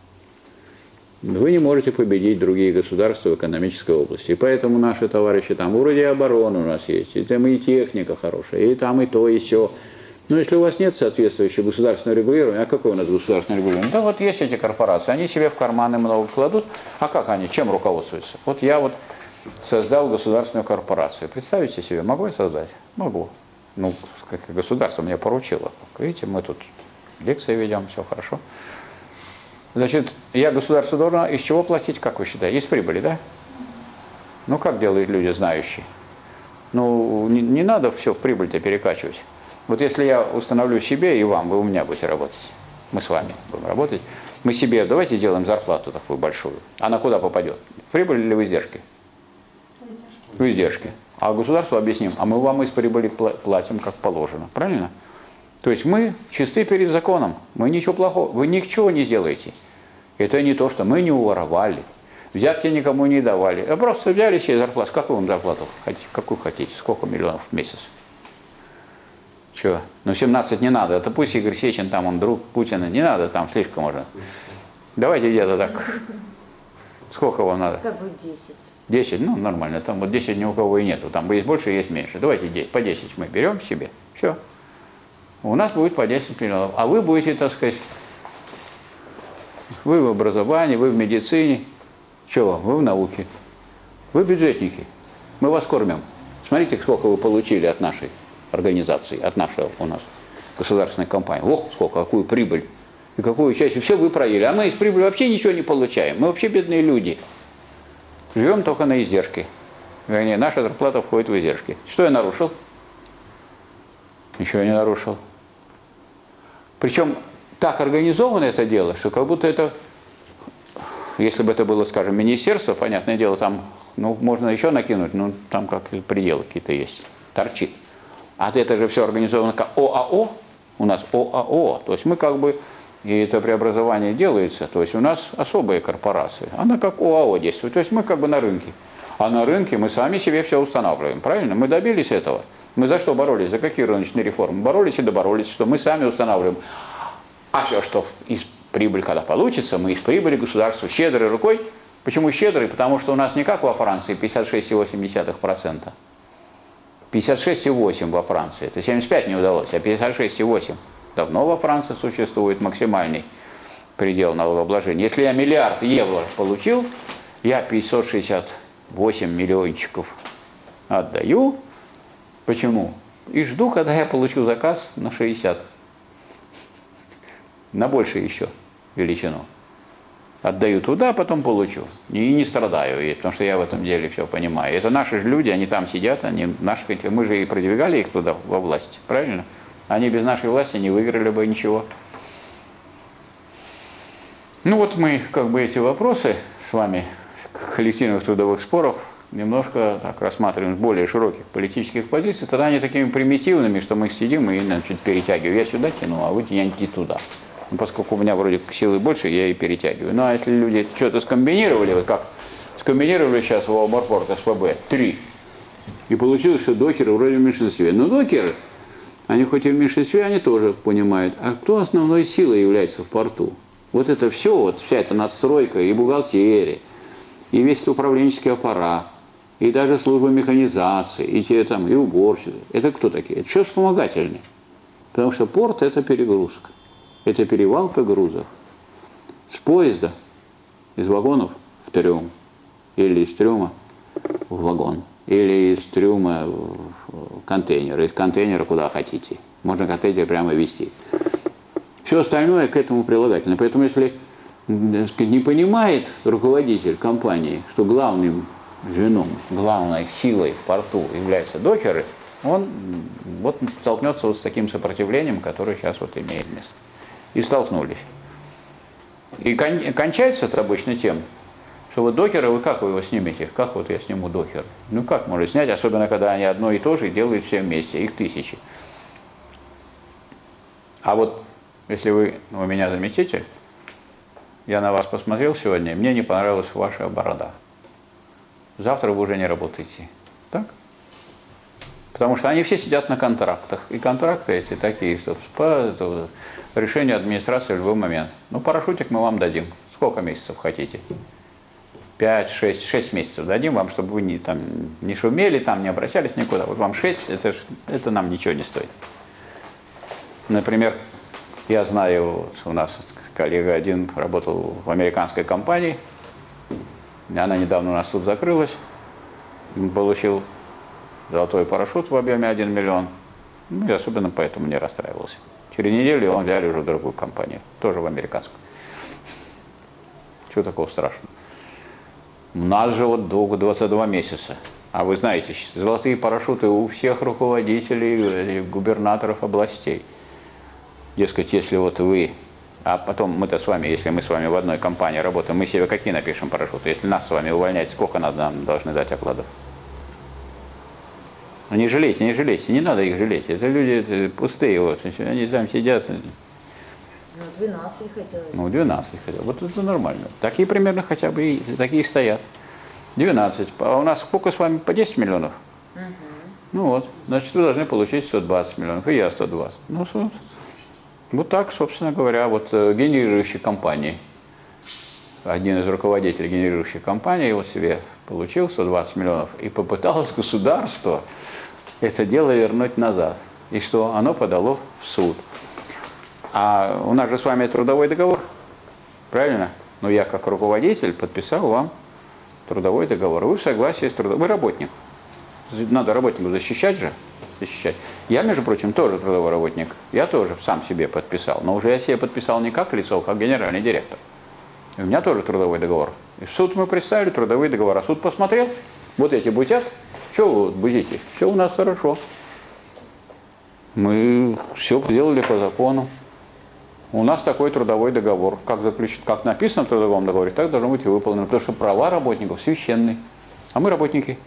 вы не можете победить другие государства в экономической области. И поэтому наши товарищи там, вроде обороны у нас есть, и там и техника хорошая, и там и то, и сё. Но если у вас нет соответствующего государственного регулирования, а какое у нас государственное регулирование? Да вот есть эти корпорации, они себе в карманы много кладут, а как они, чем руководствуются? Вот я вот создал государственную корпорацию. Представите себе, могу я создать? Могу. Ну, как государство мне поручило. Видите, мы тут лекции ведем, все хорошо. Значит, я государству должен из чего платить, как вы считаете? Из прибыли, да? Ну, как делают люди знающие? Ну, не надо все в прибыль-то перекачивать. Вот если я установлю себе и вам, вы у меня будете работать, мы с вами будем работать, мы себе давайте сделаем зарплату такую большую. Она куда попадет? В прибыль или в издержки? В издержки. А государству объясним, а мы вам из прибыли платим как положено. Правильно? То есть мы чисты перед законом, мы ничего плохого, вы ничего не сделаете. Это не то, что мы не уворовали, взятки никому не давали, а просто взяли себе зарплату. Какую вам зарплату хотите? Какую хотите? Сколько миллионов в месяц? Чего? Ну 17 не надо, это пусть Игорь Сечин, там он друг Путина, не надо, там слишком можно. Давайте где-то так. Сколько вам надо? Как бы 10. 10, ну нормально, там вот 10 ни у кого и нету, там есть больше, есть меньше. Давайте 10, по 10 мы берем себе, все. У нас будет по 10 миллионов, а вы будете, так сказать, вы в образовании, вы в медицине, чего, вы в науке, вы бюджетники, мы вас кормим Смотрите, сколько вы получили от нашей организации, от нашей у нас государственной компании. Ох, сколько, какую прибыль и какую часть. И все вы проели. А мы из прибыли вообще ничего не получаем. Мы вообще бедные люди. Живем только на издержки. Вернее, наша зарплата входит в издержки. Что я нарушил? Ничего не нарушил. Причем так организовано это дело, что как будто это, если бы это было, скажем, министерство, понятное дело, там, ну, можно еще накинуть, но там как пределы какие-то есть, торчит. А это же все организовано как ОАО, у нас ОАО, то есть мы как бы, и это преобразование делается, то есть у нас особая корпорация, она как ОАО действует, то есть мы как бы на рынке. А на рынке мы сами себе все устанавливаем, правильно? Мы добились этого. Мы за что боролись? За какие рыночные реформы? Боролись и доборолись, что мы сами устанавливаем. А все, что из прибыли, когда получится, мы из прибыли государства щедрой рукой. Почему щедрый? Потому что у нас не как во Франции 56,8%. 56,8% во Франции. Это 75 не удалось, а 56,8%. Давно во Франции существует максимальный предел налогообложения. Если я миллиард евро получил, я 568 миллиончиков отдаю. Почему? И жду, когда я получу заказ на 60. На больше еще величину. Отдаю туда, потом получу. И не страдаю, потому что я в этом деле все понимаю. Это наши же люди, они там сидят, они наши, мы же и продвигали их туда во власть, правильно? Они без нашей власти не выиграли бы ничего. Ну вот мы как бы эти вопросы с вами коллективных трудовых споров немножко так рассматриваем с более широких политических позиций, тогда они такими примитивными, что мы сидим и, значит, перетягиваем. Я сюда тяну, а вы тяните туда. Ну, поскольку у меня вроде силы больше, я и перетягиваю. Ну а если люди что-то скомбинировали, вот как скомбинировали сейчас в Морпорт СПБ, 3, и получилось, что докеры вроде в меньшинстве. Но докеры, они хоть и в меньшинстве, они тоже понимают, а кто основной силой является в порту? Вот это все, вот вся эта надстройка и бухгалтерия, и весь этот управленческий аппарат, и даже служба механизации, и те там, и уборщицы. Это кто такие? Это все вспомогательные. Потому что порт – это перегрузка. Это перевалка грузов. С поезда, из вагонов в трюм. Или из трюма в вагон. Или из трюма в контейнер. Из контейнера куда хотите. Можно контейнер прямо везти. Все остальное к этому прилагательно. Поэтому если не понимает руководитель компании, что главным звеном, главной силой в порту являются докеры, он вот столкнется вот с таким сопротивлением, которое сейчас вот имеет место. И столкнулись. И кончается это обычно тем, что вот докеры, вы как вы его снимете? Как вот я сниму докер? Ну как можно снять, особенно когда они одно и то же делают все вместе, их тысячи. А вот если вы у меня заместитель, я на вас посмотрел сегодня, мне не понравилась ваша борода. Завтра вы уже не работаете. Так? Потому что они все сидят на контрактах. И контракты эти такие, что это решение администрации в любой момент. Ну, парашютик мы вам дадим. Сколько месяцев хотите? 5, 6 месяцев дадим вам, чтобы вы не шумели, там, не обращались никуда. Вот вам 6, это нам ничего не стоит. Например, я знаю, вот у нас коллега один работал в американской компании. Она недавно у нас тут закрылась. Получил золотой парашют в объеме 1 миллион. Ну, и особенно поэтому не расстраивался. Через неделю он взяли уже в другую компанию. Тоже в американскую. Чего такого страшного? У нас же вот 22 месяца. А вы знаете, золотые парашюты у всех руководителей, губернаторов областей. Дескать, если вот вы... А потом мы-то с вами, если мы с вами в одной компании работаем, мы себе какие напишем парашюты? Если нас с вами увольнять, сколько нам должны дать окладов? Ну не жалейте, не надо их жалеть. Это люди пустые, вот, они там сидят. Ну, 12 хотелось. Ну, 12 хотелось. Вот это нормально. Такие примерно хотя бы и такие стоят. 12. А у нас сколько с вами? По 10 миллионов? Угу. Ну вот, значит, вы должны получить 120 миллионов, и я 120. Ну, вот так, собственно говоря, вот генерирующие компании. Один из руководителей генерирующей компании вот себе получил 120 миллионов и попыталось государство это дело вернуть назад. И что? Оно подало в суд. А у нас же с вами трудовой договор, правильно? Но я как руководитель подписал вам трудовой договор. Вы в согласии с трудовым... Вы работник. надо работников защищать же. Защищать. Я, между прочим, тоже трудовой работник. Я тоже сам себе подписал. Но уже я себе подписал не как лицо, а как генеральный директор. И у меня тоже трудовой договор. И в суд мы представили трудовые договора. Суд посмотрел, вот эти бузят. Что вы бузите? Все у нас хорошо. Мы все сделали по закону. У нас такой трудовой договор. Как написано в трудовом договоре, так должно быть и выполнено. Потому что права работников священны. А мы работники.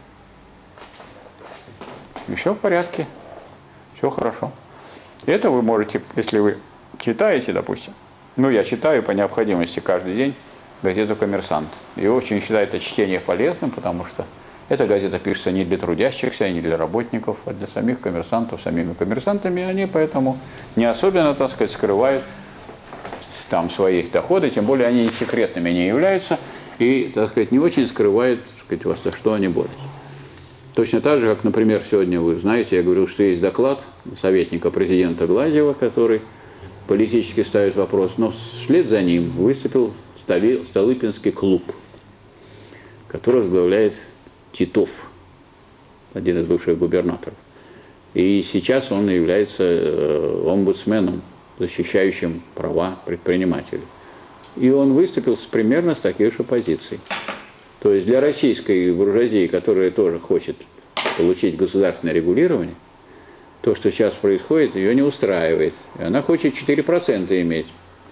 И все в порядке. Все хорошо. Это вы можете, если вы читаете, допустим. Ну, я читаю по необходимости каждый день газету «Коммерсант». И очень считаю это чтение полезным, потому что эта газета пишется не для трудящихся, не для работников, а для самих коммерсантов, самими коммерсантами. Они поэтому не особенно, так сказать, скрывают там свои доходы, тем более они секретными не являются и, так сказать, не очень скрывают, так сказать, за что они борются. Точно так же, как, например, сегодня, вы знаете, я говорил, что есть доклад советника президента Глазьева, который политически ставит вопрос, но вслед за ним выступил Столыпинский клуб, который возглавляет Титов, один из бывших губернаторов. И сейчас он является омбудсменом, защищающим права предпринимателей. И он выступил примерно с такой же позицией. То есть для российской буржуазии, которая тоже хочет получить государственное регулирование, то, что сейчас происходит, ее не устраивает. И она хочет 4% иметь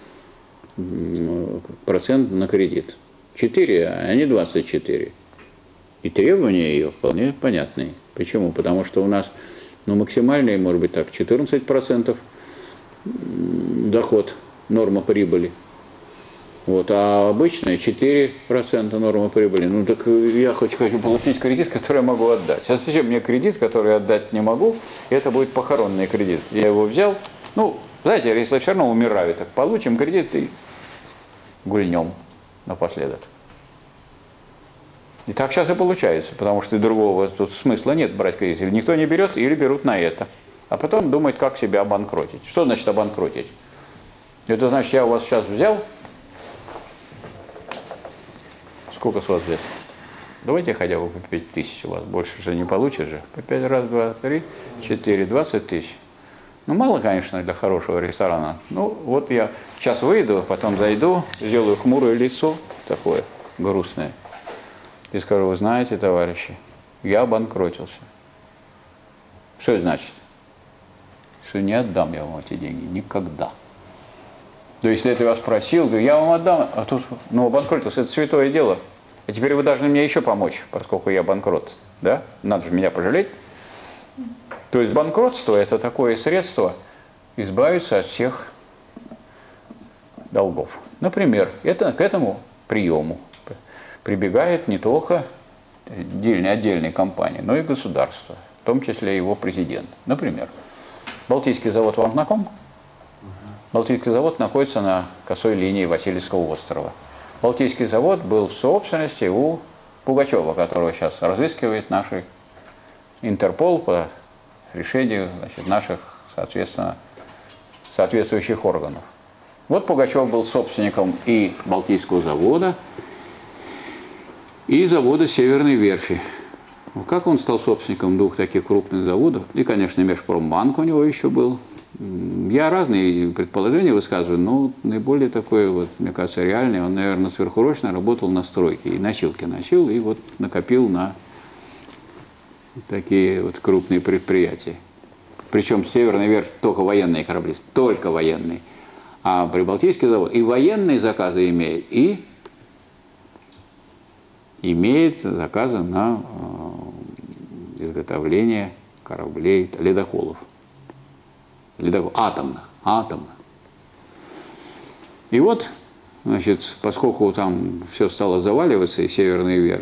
процент на кредит. 4, а не 24. И требования ее вполне понятные. Почему? Потому что у нас максимальный, может быть, так, 14% доход, норма прибыли. Вот, а обычная 4% норма прибыли. Ну так я хочу получить кредит, который я могу отдать. А зачем мне кредит, который отдать не могу? И это будет похоронный кредит. Я его взял. Ну, знаете, если я все равно умираю, так получим кредит и гульнем напоследок. И так сейчас и получается, потому что другого тут смысла нет брать кредит. Или никто не берет, или берут на это. А потом думает, как себя обанкротить. Что значит обанкротить? Это значит, я у вас сейчас взял. Сколько с вас взять? Давайте хотя бы по 5 тысяч у вас. Больше же не получишь же. По 5 раз, 2, 3, 4, 20 тысяч. Ну, мало, конечно, для хорошего ресторана. Ну, вот я сейчас выйду, потом зайду, сделаю хмурое лицо, такое грустное. И скажу, вы знаете, товарищи, я обанкротился. Что это значит? Что не отдам я вам эти деньги никогда. То есть, если я вас просил, говорю, я вам отдам, а тут, обанкротился, это святое дело. А теперь вы должны мне еще помочь, поскольку я банкрот. Да? Надо же меня пожалеть. То есть, банкротство – это такое средство избавиться от всех долгов. Например, к этому приему прибегает не только отдельные компании, но и государство, в том числе его президент. Например, Балтийский завод вам знаком? Балтийский завод находится на косой линии Васильевского острова. Балтийский завод был в собственности у Пугачева, которого сейчас разыскивает наш Интерпол по решению наших, соответствующих органов. Вот Пугачев был собственником и Балтийского завода, и завода Северной верфи. Как он стал собственником двух таких крупных заводов? И, конечно, Межпромбанк у него еще был. Я разные предположения высказываю, но наиболее такое, вот, мне кажется, реальное. Он, наверное, сверхурочно работал на стройке. И носилки носил, и вот накопил на такие вот крупные предприятия. Причем Северная верфь только военные корабли, только военные. А Прибалтийский завод и военные заказы имеет, и имеет заказы на изготовление кораблей, ледоколов. Атомных. И вот, значит, поскольку там все стало заваливаться, и Северная верфь,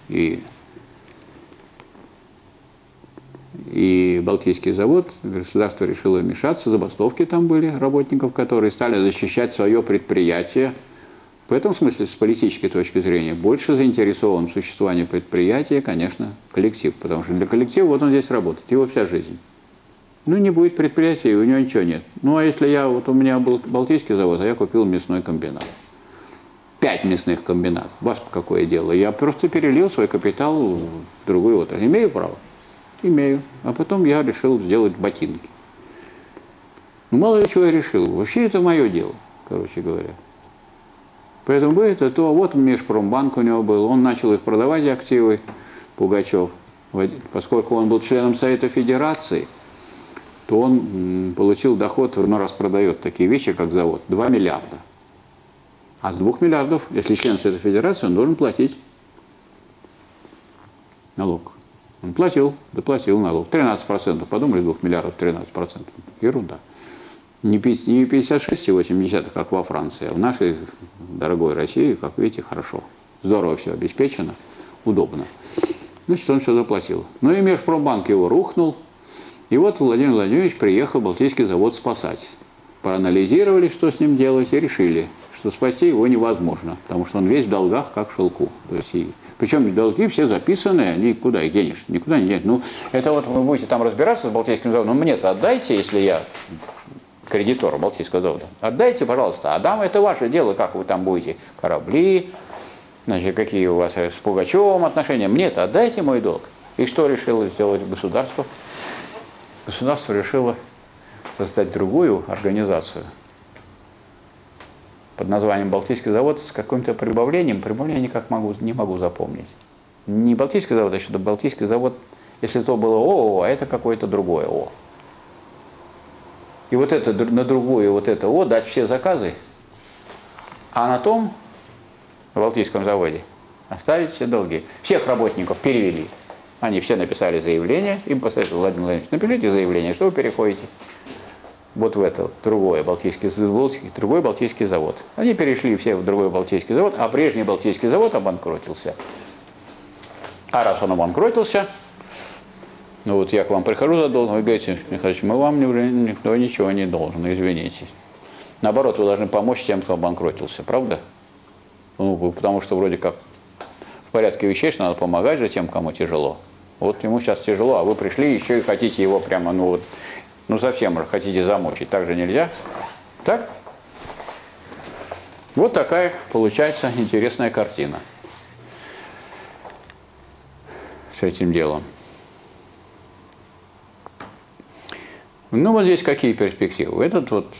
и Балтийский завод, государство решило вмешаться, забастовки там были работников, которые стали защищать свое предприятие. В этом смысле, с политической точки зрения, больше заинтересован в существовании предприятия, конечно, коллектив. Потому что для коллектива вот он здесь работает, его вся жизнь. Ну, не будет предприятия, и у него ничего нет. Ну, а если у меня был Балтийский завод, а я купил мясной комбинат. 5 мясных комбинатов. Вас какое дело? Я просто перелил свой капитал в другую отрасль. Имею право? имею. А потом я решил сделать ботинки. Ну, мало ли чего я решил. Вообще это мое дело, короче говоря. Поэтому вы это то, вот Межпромбанк у него был, он начал их продавать, активы, Пугачев. Поскольку он был членом Совета Федерации, то он получил доход, ну, раз продает такие вещи, как завод, 2 миллиарда. А с 2 миллиардов, если член Совета Федерации, он должен платить налог. Он платил, доплатил налог. 13%. Подумали, 2 миллиардов 13%. Ерунда. Не 56,8, как во Франции, а в нашей дорогой России, как видите, хорошо. Здорово все обеспечено, удобно. Значит, он все заплатил. Ну и Межпромбанк его рухнул. И вот Владимир Владимирович приехал Балтийский завод спасать. Проанализировали, что с ним делать, и решили, что спасти его невозможно, потому что он весь в долгах, как в шелку. То есть, причем долги все записаны, они куда их денешь? Никуда не денешь. Ну, это вот вы будете там разбираться с Балтийским заводом, ну мне-то отдайте, если я кредитор Балтийского завода. Отдайте, пожалуйста. А дам, это ваше дело, как вы там будете. Корабли, значит, какие у вас с Пугачевым отношения. Мне-то отдайте мой долг. И что решило сделать государство? Государство решило создать другую организацию под названием Балтийский завод с каким-то прибавлением. Прибавление никак не могу запомнить. Не Балтийский завод, а еще Балтийский завод, если то было ООО, а это какое-то другое ООО. И вот это на другое вот это ООО дать все заказы, а на том, в Балтийском заводе, оставить все долги. Всех работников перевели. Они все написали заявление, им посоветовал Владимир Владимирович, напишите заявление, что вы переходите вот в это другой Балтийский завод. Они перешли все в другой Балтийский завод, а прежний Балтийский завод обанкротился. А раз он обанкротился, ну вот я к вам прихожу за долгом, вы говорите, Михайлович, мы вам никто ничего не должен, извините. Наоборот, вы должны помочь тем, кто обанкротился, правда? Ну, потому что вроде как в порядке вещей, что надо помогать же тем, кому тяжело. Вот ему сейчас тяжело, а вы пришли еще и хотите его прямо, ну вот, ну совсем хотите замучить. Так же нельзя. Так? Вот такая получается интересная картина с этим делом. Ну вот здесь какие перспективы? Этот вот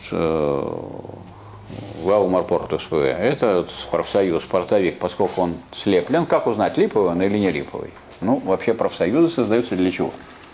Ваумарпорт СВ, это профсоюз, портовик, поскольку он слеплен, как узнать, липовый он или не липовый? Ну, вообще профсоюзы создаются для чего?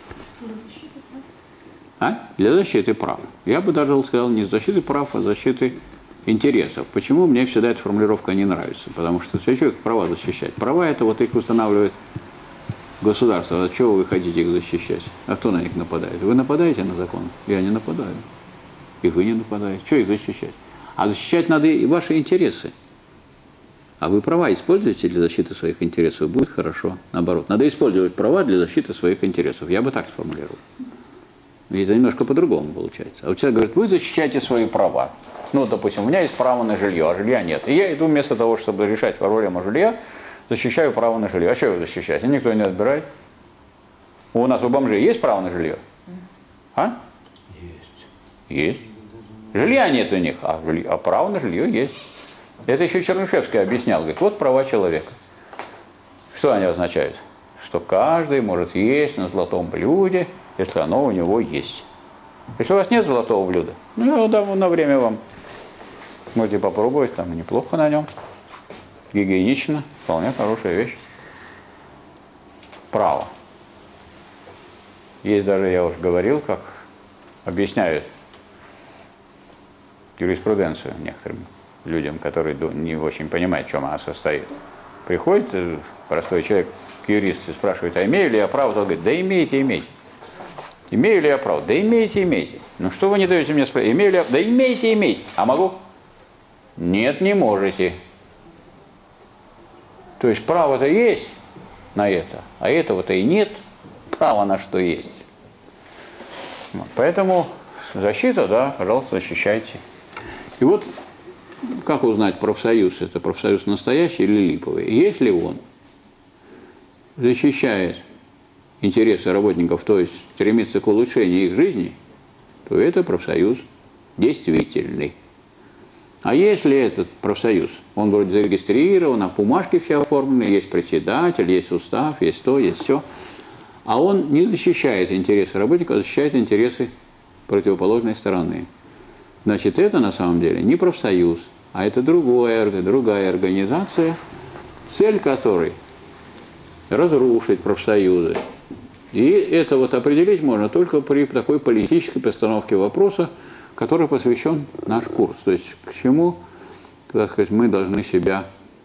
Для защиты прав. Я бы даже сказал не защиты прав, а защиты интересов. Почему мне всегда эта формулировка не нравится? Потому что все человек права защищать. Права это вот их устанавливает государство. От чего вы хотите их защищать? А кто на них нападает? Вы нападаете на закон? Я не нападаю. И вы не нападаете. Что их защищать? А защищать надо и ваши интересы. А вы права используете для защиты своих интересов, будет хорошо. Наоборот, надо использовать права для защиты своих интересов. Я бы так сформулировал. И это немножко по-другому получается. А вот человек говорит, вы защищаете свои права. Ну, допустим, у меня есть право на жилье, а жилья нет. И я иду вместо того, чтобы решать проблему жилья, защищаю право на жилье. А что вы защищаете? Никто не отбирает. У нас у бомжей есть право на жилье? А? Есть. Жилья нет у них, а право на жилье есть. Это еще Чернышевский объяснял. Говорит, вот права человека. Что они означают? Что каждый может есть на золотом блюде, если оно у него есть. Если у вас нет золотого блюда, ну, я дам на время вам. Можете попробовать, там неплохо на нем. Гигиенично, вполне хорошая вещь. Право. Есть даже, я уже говорил, как объясняют юриспруденцию некоторым людям, которые не очень понимают, в чем она состоит. Приходит простой человек к юристу и спрашивает, а имею ли я право? Тот говорит, да имеете, имеете. Имею ли я право? Да имеете, имеете. Ну что вы не даете мне спросить? Имею ли я? Да имеете, имеете. А могу? Нет, не можете. То есть право-то есть на это, а этого-то и нет. Право на что есть. Вот. Поэтому защита, да, пожалуйста, защищайте. И вот как узнать, профсоюз это профсоюз настоящий или липовый? Если он защищает интересы работников, то есть стремится к улучшению их жизни, то это профсоюз действительный. А если этот профсоюз, он вроде зарегистрирован, а бумажки все оформлены, есть председатель, есть устав, есть то, есть все, А он не защищает интересы работников, а защищает интересы противоположной стороны. Значит, это на самом деле не профсоюз, а это другая организация, цель которой разрушить профсоюзы. И это вот определить можно только при такой политической постановке вопроса, который посвящен наш курс. То есть к чему, так сказать, мы должны себя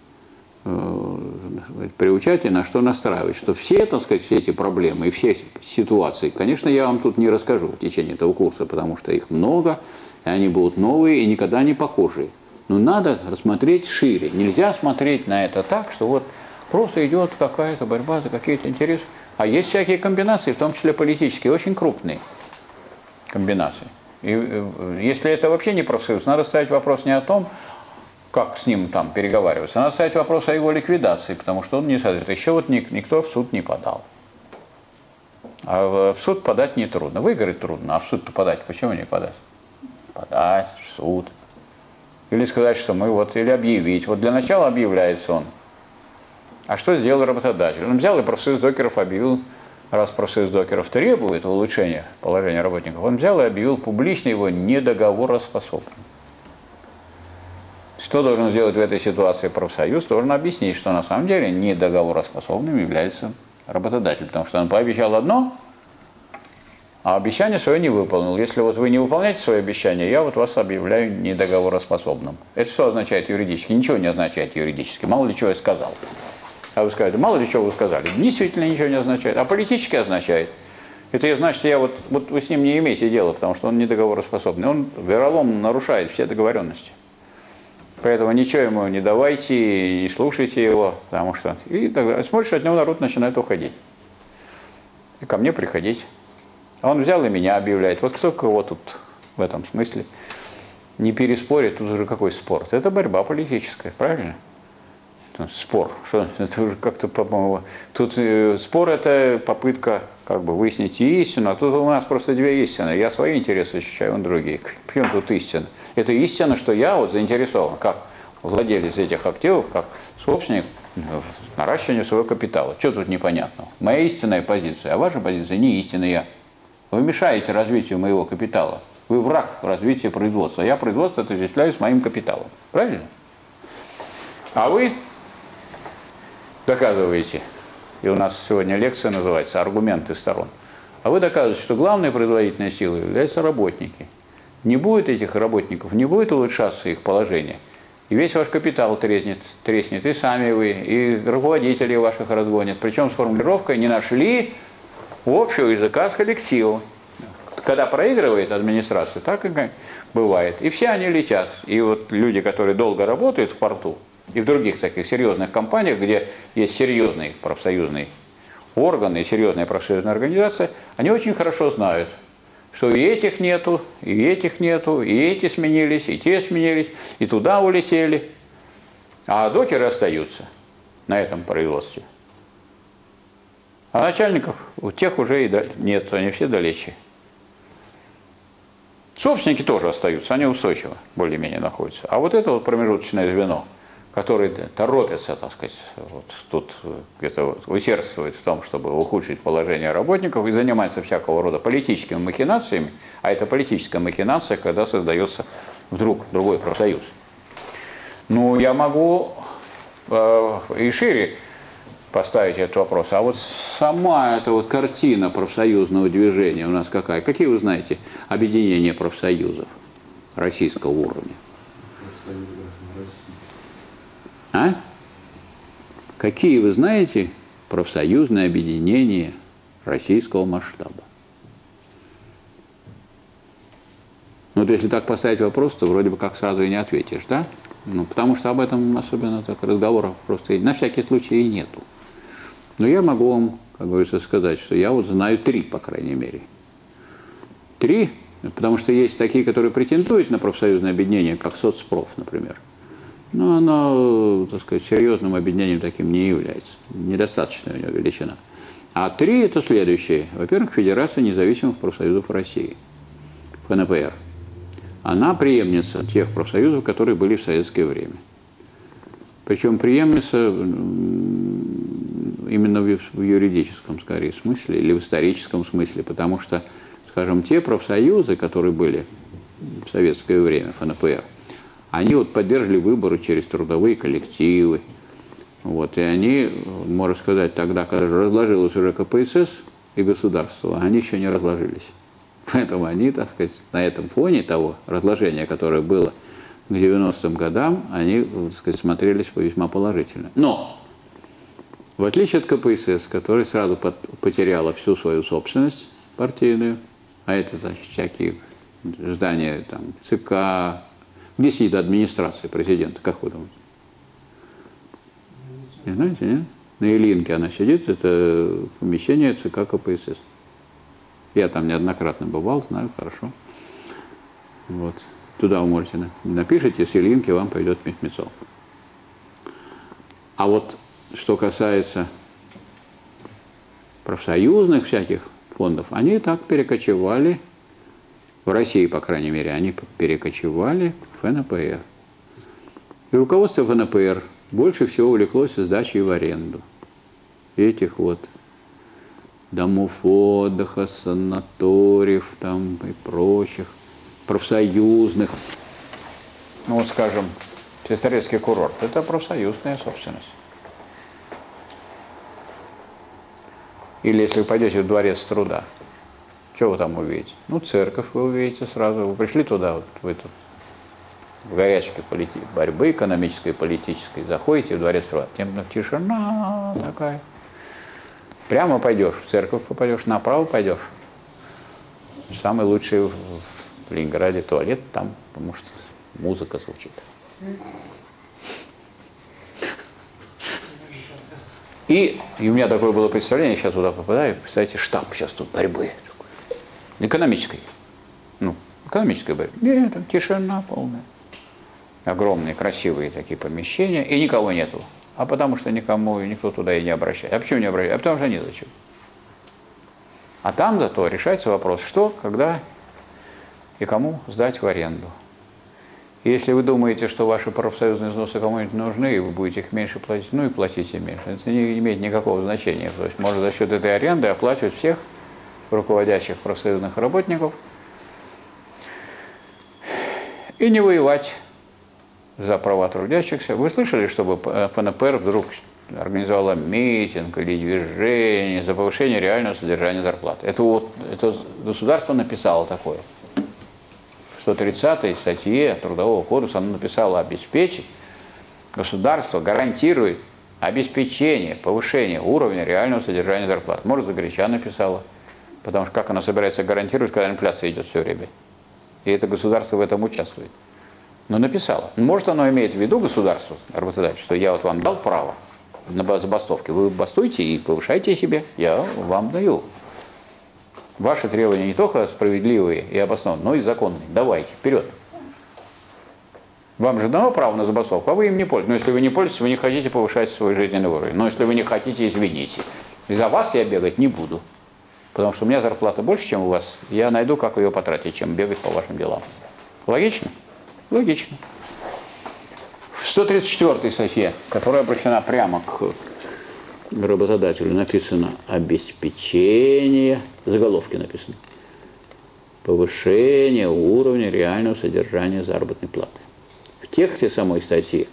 приучать и на что настраивать. Что все, так сказать, все эти проблемы и все ситуации, конечно, я вам тут не расскажу в течение этого курса, потому что их много, и они будут новые и никогда не похожие. Но надо рассмотреть шире. Нельзя смотреть на это так, что вот просто идет какая-то борьба за какие-то интересы. А есть всякие комбинации, в том числе политические, очень крупные комбинации. И если это вообще не профсоюз, надо ставить вопрос не о том, как с ним там переговариваться, надо ставить вопрос о его ликвидации, потому что он не соответствует. Еще вот никто в суд не подал. А в суд подать нетрудно. Выиграть трудно, а в суд-то подать почему не подать? Подать в суд. Или сказать, что мы вот, или объявить. Вот для начала объявляется он. А что сделал работодатель? Он взял и профсоюз докеров объявил, раз профсоюз докеров требует улучшения положения работников, он взял и объявил публично его недоговороспособным. Что должен сделать в этой ситуации профсоюз? Должен объяснить, что на самом деле недоговороспособным является работодатель, потому что он пообещал одно, а обещание свое не выполнил. Если вот вы не выполняете свое обещание, я вот вас объявляю недоговороспособным. Это что означает юридически? Ничего не означает юридически. Мало ли чего я сказал. А вы скажете, мало ли чего вы сказали. Действительно ничего не означает. А политически означает. Это значит, вот вы с ним не имеете дела, потому что он недоговороспособный. Он вероломно нарушает все договоренности. Поэтому ничего ему не давайте, не слушайте его, потому что... И тогда смотришь, от него народ начинает уходить. И ко мне приходить. А он взял и меня объявляет. Вот кто кого тут в этом смысле не переспорит, тут уже какой спор? Это борьба политическая, правильно? Спор. Что? Это уже как-то, по-моему... Тут спор – это попытка как бы выяснить истину, а тут у нас просто две истины. Я свои интересы защищаю, он другие. В чем тут истина? Это истина, что я вот заинтересован, как владелец этих активов, как собственник, в наращивании своего капитала. Что тут непонятного? Моя истинная позиция, а ваша позиция не истинная. Вы мешаете развитию моего капитала. Вы враг развития производства. Я производство отождествляю с моим капиталом. Правильно? А вы доказываете, и у нас сегодня лекция называется «Аргументы сторон», а вы доказываете, что главной производительной силой являются работники. Не будет этих работников, не будет улучшаться их положение, и весь ваш капитал треснет, и сами вы, и руководители ваших разгонят. Причем с формулировкой «не нашли общего языка с коллективом». Когда проигрывает администрация, так и бывает. И все они летят. И вот люди, которые долго работают в порту, и в других таких серьезных компаниях, где есть серьезные профсоюзные органы и серьезная профсоюзная организация, они очень хорошо знают, что и этих нету, и этих нету, и эти сменились, и те сменились, и туда улетели. А докеры остаются на этом производстве. А начальников у тех уже и нет, они все далече. Собственники тоже остаются, они устойчиво более-менее находятся. А вот это вот промежуточное звено, который торопится, так сказать, вот тут где-то усердствует в том, чтобы ухудшить положение работников и занимается всякого рода политическими махинациями, а это политическая махинация, когда создается вдруг другой профсоюз. Ну, я могу и шире поставить этот вопрос. А вот сама эта вот картина профсоюзного движения у нас какая? Какие вы знаете объединения профсоюзов российского уровня? А? Какие вы знаете профсоюзные объединения российского масштаба? Ну, вот если так поставить вопрос, то вроде бы как сразу и не ответишь, да? Ну, потому что об этом особенно так разговоров просто на всякий случай и нету. Но я могу вам, как говорится, сказать, что я вот знаю 3, по крайней мере. 3, потому что есть такие, которые претендуют на профсоюзное объединение, как соцпроф, например. Но оно, так сказать, серьезным объединением таким не является. Недостаточная у него величина. А 3 – это следующее. Во-первых, Федерация независимых профсоюзов России, ФНПР. Она преемница тех профсоюзов, которые были в советское время. Причем преемница именно в юридическом, скорее, смысле или в историческом смысле, потому что, скажем, те профсоюзы, которые были в советское время, ФНПР, они вот поддерживали выборы через трудовые коллективы. Вот, и они, можно сказать, тогда, когда разложилось уже КПСС и государство, они еще не разложились. Поэтому они, так сказать, на этом фоне того разложения, которое было к 90-м годам, они, так сказать, смотрелись весьма положительно. Но, в отличие от КПСС, которая сразу потеряла всю свою собственность партийную, а это, значит, всякие здания там, ЦК, где сидит администрация президента, как вы думаете? Не знаете, нет? На Ильинке она сидит, это помещение ЦК КПСС. Я там неоднократно бывал, знаю хорошо. Вот. Туда вы можете напишите, с Ильинки вам пойдет Мехмецов. А вот что касается профсоюзных всяких фондов, они так перекочевали, в России, по крайней мере, они перекочевали в ФНПР. И руководство ФНПР больше всего увлеклось сдачей в аренду этих вот домов отдыха, санаториев там и прочих, профсоюзных. Ну вот, скажем, Сестрорецкий курорт – это профсоюзная собственность. Или если вы пойдете в Дворец труда, что вы там увидите? Ну, церковь вы увидите сразу. Вы пришли туда, вот, вы тут в горячке борьбы экономической, политической, заходите в Дворец труда, тишина такая. Прямо пойдешь, в церковь попадешь, направо пойдешь. Самый лучший в Ленинграде туалет там, потому что музыка звучит. И у меня такое было представление, сейчас туда попадаю, представляете, штаб сейчас тут борьбы. Экономической. Ну, экономической борьбы. Нет, там тишина полная. Огромные, красивые такие помещения, и никого нету. А потому что никто туда и не обращает. А почему не обращает? А потому что незачем. А там зато решается вопрос, что, когда и кому сдать в аренду. И если вы думаете, что ваши профсоюзные взносы кому-нибудь нужны, и вы будете их меньше платить, ну и платите меньше. Это не имеет никакого значения. То есть можно за счет этой аренды оплачивать всех руководящих профсоюзных работников и не воевать за права трудящихся. Вы слышали, чтобы ФНПР вдруг организовала митинг или движение за повышение реального содержания зарплаты? Это государство написало такое. В 130-й статье Трудового кодекса оно написало обеспечить, государство гарантирует обеспечение, повышение уровня реального содержания зарплат. Может, загоряча написала, потому что как оно собирается гарантировать, когда инфляция идет все время? И это государство в этом участвует. Но написала. Может, оно имеет в виду, государство, работодатель, что я вот вам дал право на забастовки, вы бастуйте и повышайте себе, я вам даю. Ваши требования не только справедливые и обоснованные, но и законные. Давайте, вперед. Вам же дано право на забастовку, а вы им не пользуетесь. Но если вы не пользуетесь, вы не хотите повышать свой жизненный уровень. Но если вы не хотите, извините. И за вас я бегать не буду. Потому что у меня зарплата больше, чем у вас. Я найду, как ее потратить, чем бегать по вашим делам. Логично? Логично. В 134-й статье, которая обращена прямо к работодателю, написано обеспечение, в заголовке написано, повышение уровня реального содержания заработной платы. В тексте самой статьи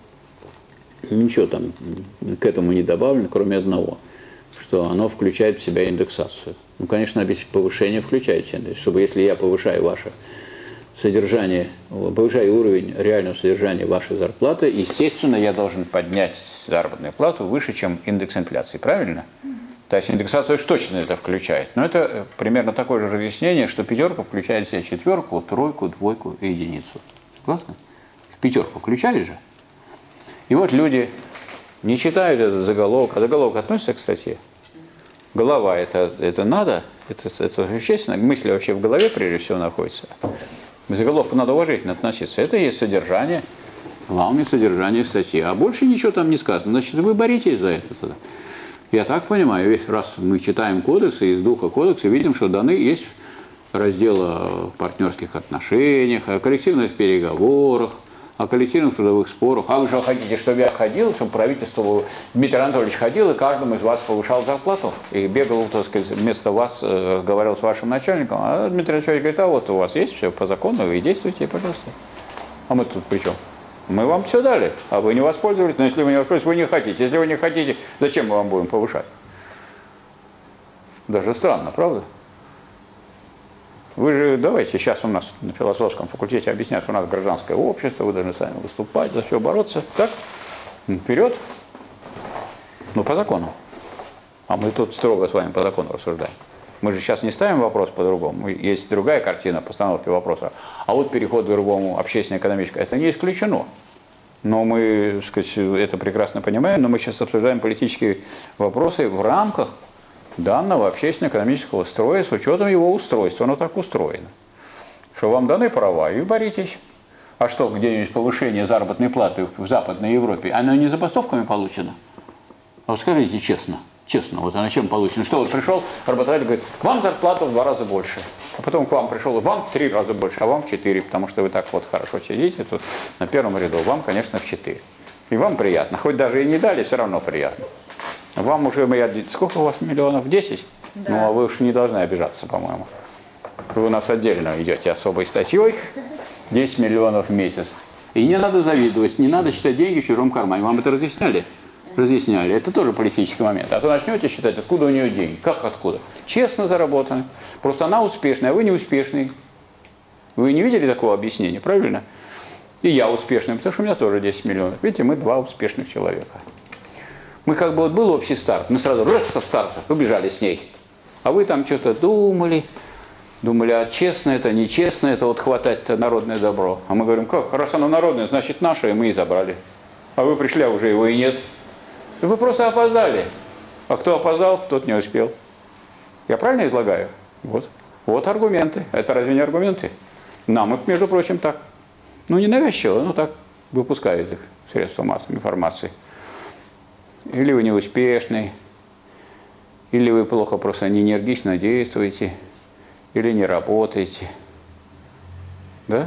ничего там к этому не добавлено, кроме одного, что оно включает в себя индексацию. Ну, конечно, повышение включает, чтобы если я повышаю ваше содержание, повышаю уровень реального содержания вашей зарплаты, естественно, я должен поднять заработную плату выше, чем индекс инфляции. Правильно? То есть индексацию уж точно это включает. Но это примерно такое же разъяснение, что пятерка включает в себя четверку, тройку, двойку и единицу. Согласны? Пятерку включает же. И вот люди не читают этот заголовок, а заголовок относится к статье. Голова это надо, это существенно, мысли вообще в голове прежде всего находятся. К заголовку надо уважительно относиться. Это и есть содержание, главное содержание статьи. А больше ничего там не сказано. Значит, вы боритесь за это тогда. Я так понимаю, весь раз мы читаем кодексы, из духа кодекса видим, что даны есть раздел о партнерских отношениях, о коллективных переговорах, о коллективных трудовых спорах. А вы же хотите, чтобы я ходил, чтобы правительство, Дмитрий Анатольевич ходил и каждому из вас повышал зарплату и бегал, так сказать, вместо вас, говорил с вашим начальником. А Дмитрий Анатольевич говорит, а вот у вас есть все по закону, вы действуйте, пожалуйста. А мы тут при чем? Мы вам все дали, а вы не воспользовались. Но если вы не воспользовались, вы не хотите. Если вы не хотите, зачем мы вам будем повышать? Даже странно, правда? Вы же, давайте, сейчас у нас на философском факультете объяснят, у нас гражданское общество, вы должны сами выступать, за все бороться. Так? Вперед. Ну, по закону. А мы тут строго с вами по закону рассуждаем. Мы же сейчас не ставим вопрос по-другому. Есть другая картина постановки вопроса. А вот переход к другому общественно-экономическому, это не исключено. Но мы, так сказать, это прекрасно понимаем, но мы сейчас обсуждаем политические вопросы в рамках данного общественно-экономического строя с учетом его устройства. Оно так устроено. Что вам даны права, и боритесь. А что, где-нибудь повышение заработной платы в Западной Европе, оно не забастовками получено? А вот скажите честно. Честно, вот она чем получена? Что вот пришел работодатель, говорит, вам зарплата в 2 раза больше. А потом к вам пришел, вам в 3 раза больше, а вам в 4, потому что вы так вот хорошо сидите тут на первом ряду. Вам, конечно, в 4. И вам приятно. Хоть даже и не дали, все равно приятно. Вам уже, сколько у вас миллионов? 10? Да. Ну, а вы уж не должны обижаться, по-моему. Вы у нас отдельно идете особой статьей. 10 миллионов в месяц. И не надо завидовать, не надо считать деньги в чужом кармане. Вам это разъясняли? Разъясняли. Это тоже политический момент. А то начнете считать, откуда у нее деньги. Как откуда? Честно заработаны. Просто она успешная, а вы не успешный. Вы не видели такого объяснения, правильно? И я успешный, потому что у меня тоже 10 миллионов. Видите, мы 2 успешных человека. Мы как бы вот был общий старт, мы сразу раз со старта побежали с ней. А вы там что-то думали, а честно это, нечестно это, вот хватать-то народное добро. А мы говорим, как, раз оно народное, значит наше, и мы и забрали. А вы пришли, а уже его и нет. И вы просто опоздали. А кто опоздал, тот не успел. Я правильно излагаю? Вот. Вот аргументы. Это разве не аргументы? Нам их, между прочим, так. Ну, не навязчиво, но так выпускают их средства массовой информации. Или вы неуспешный, или вы плохо просто не энергично действуете, или не работаете. Да?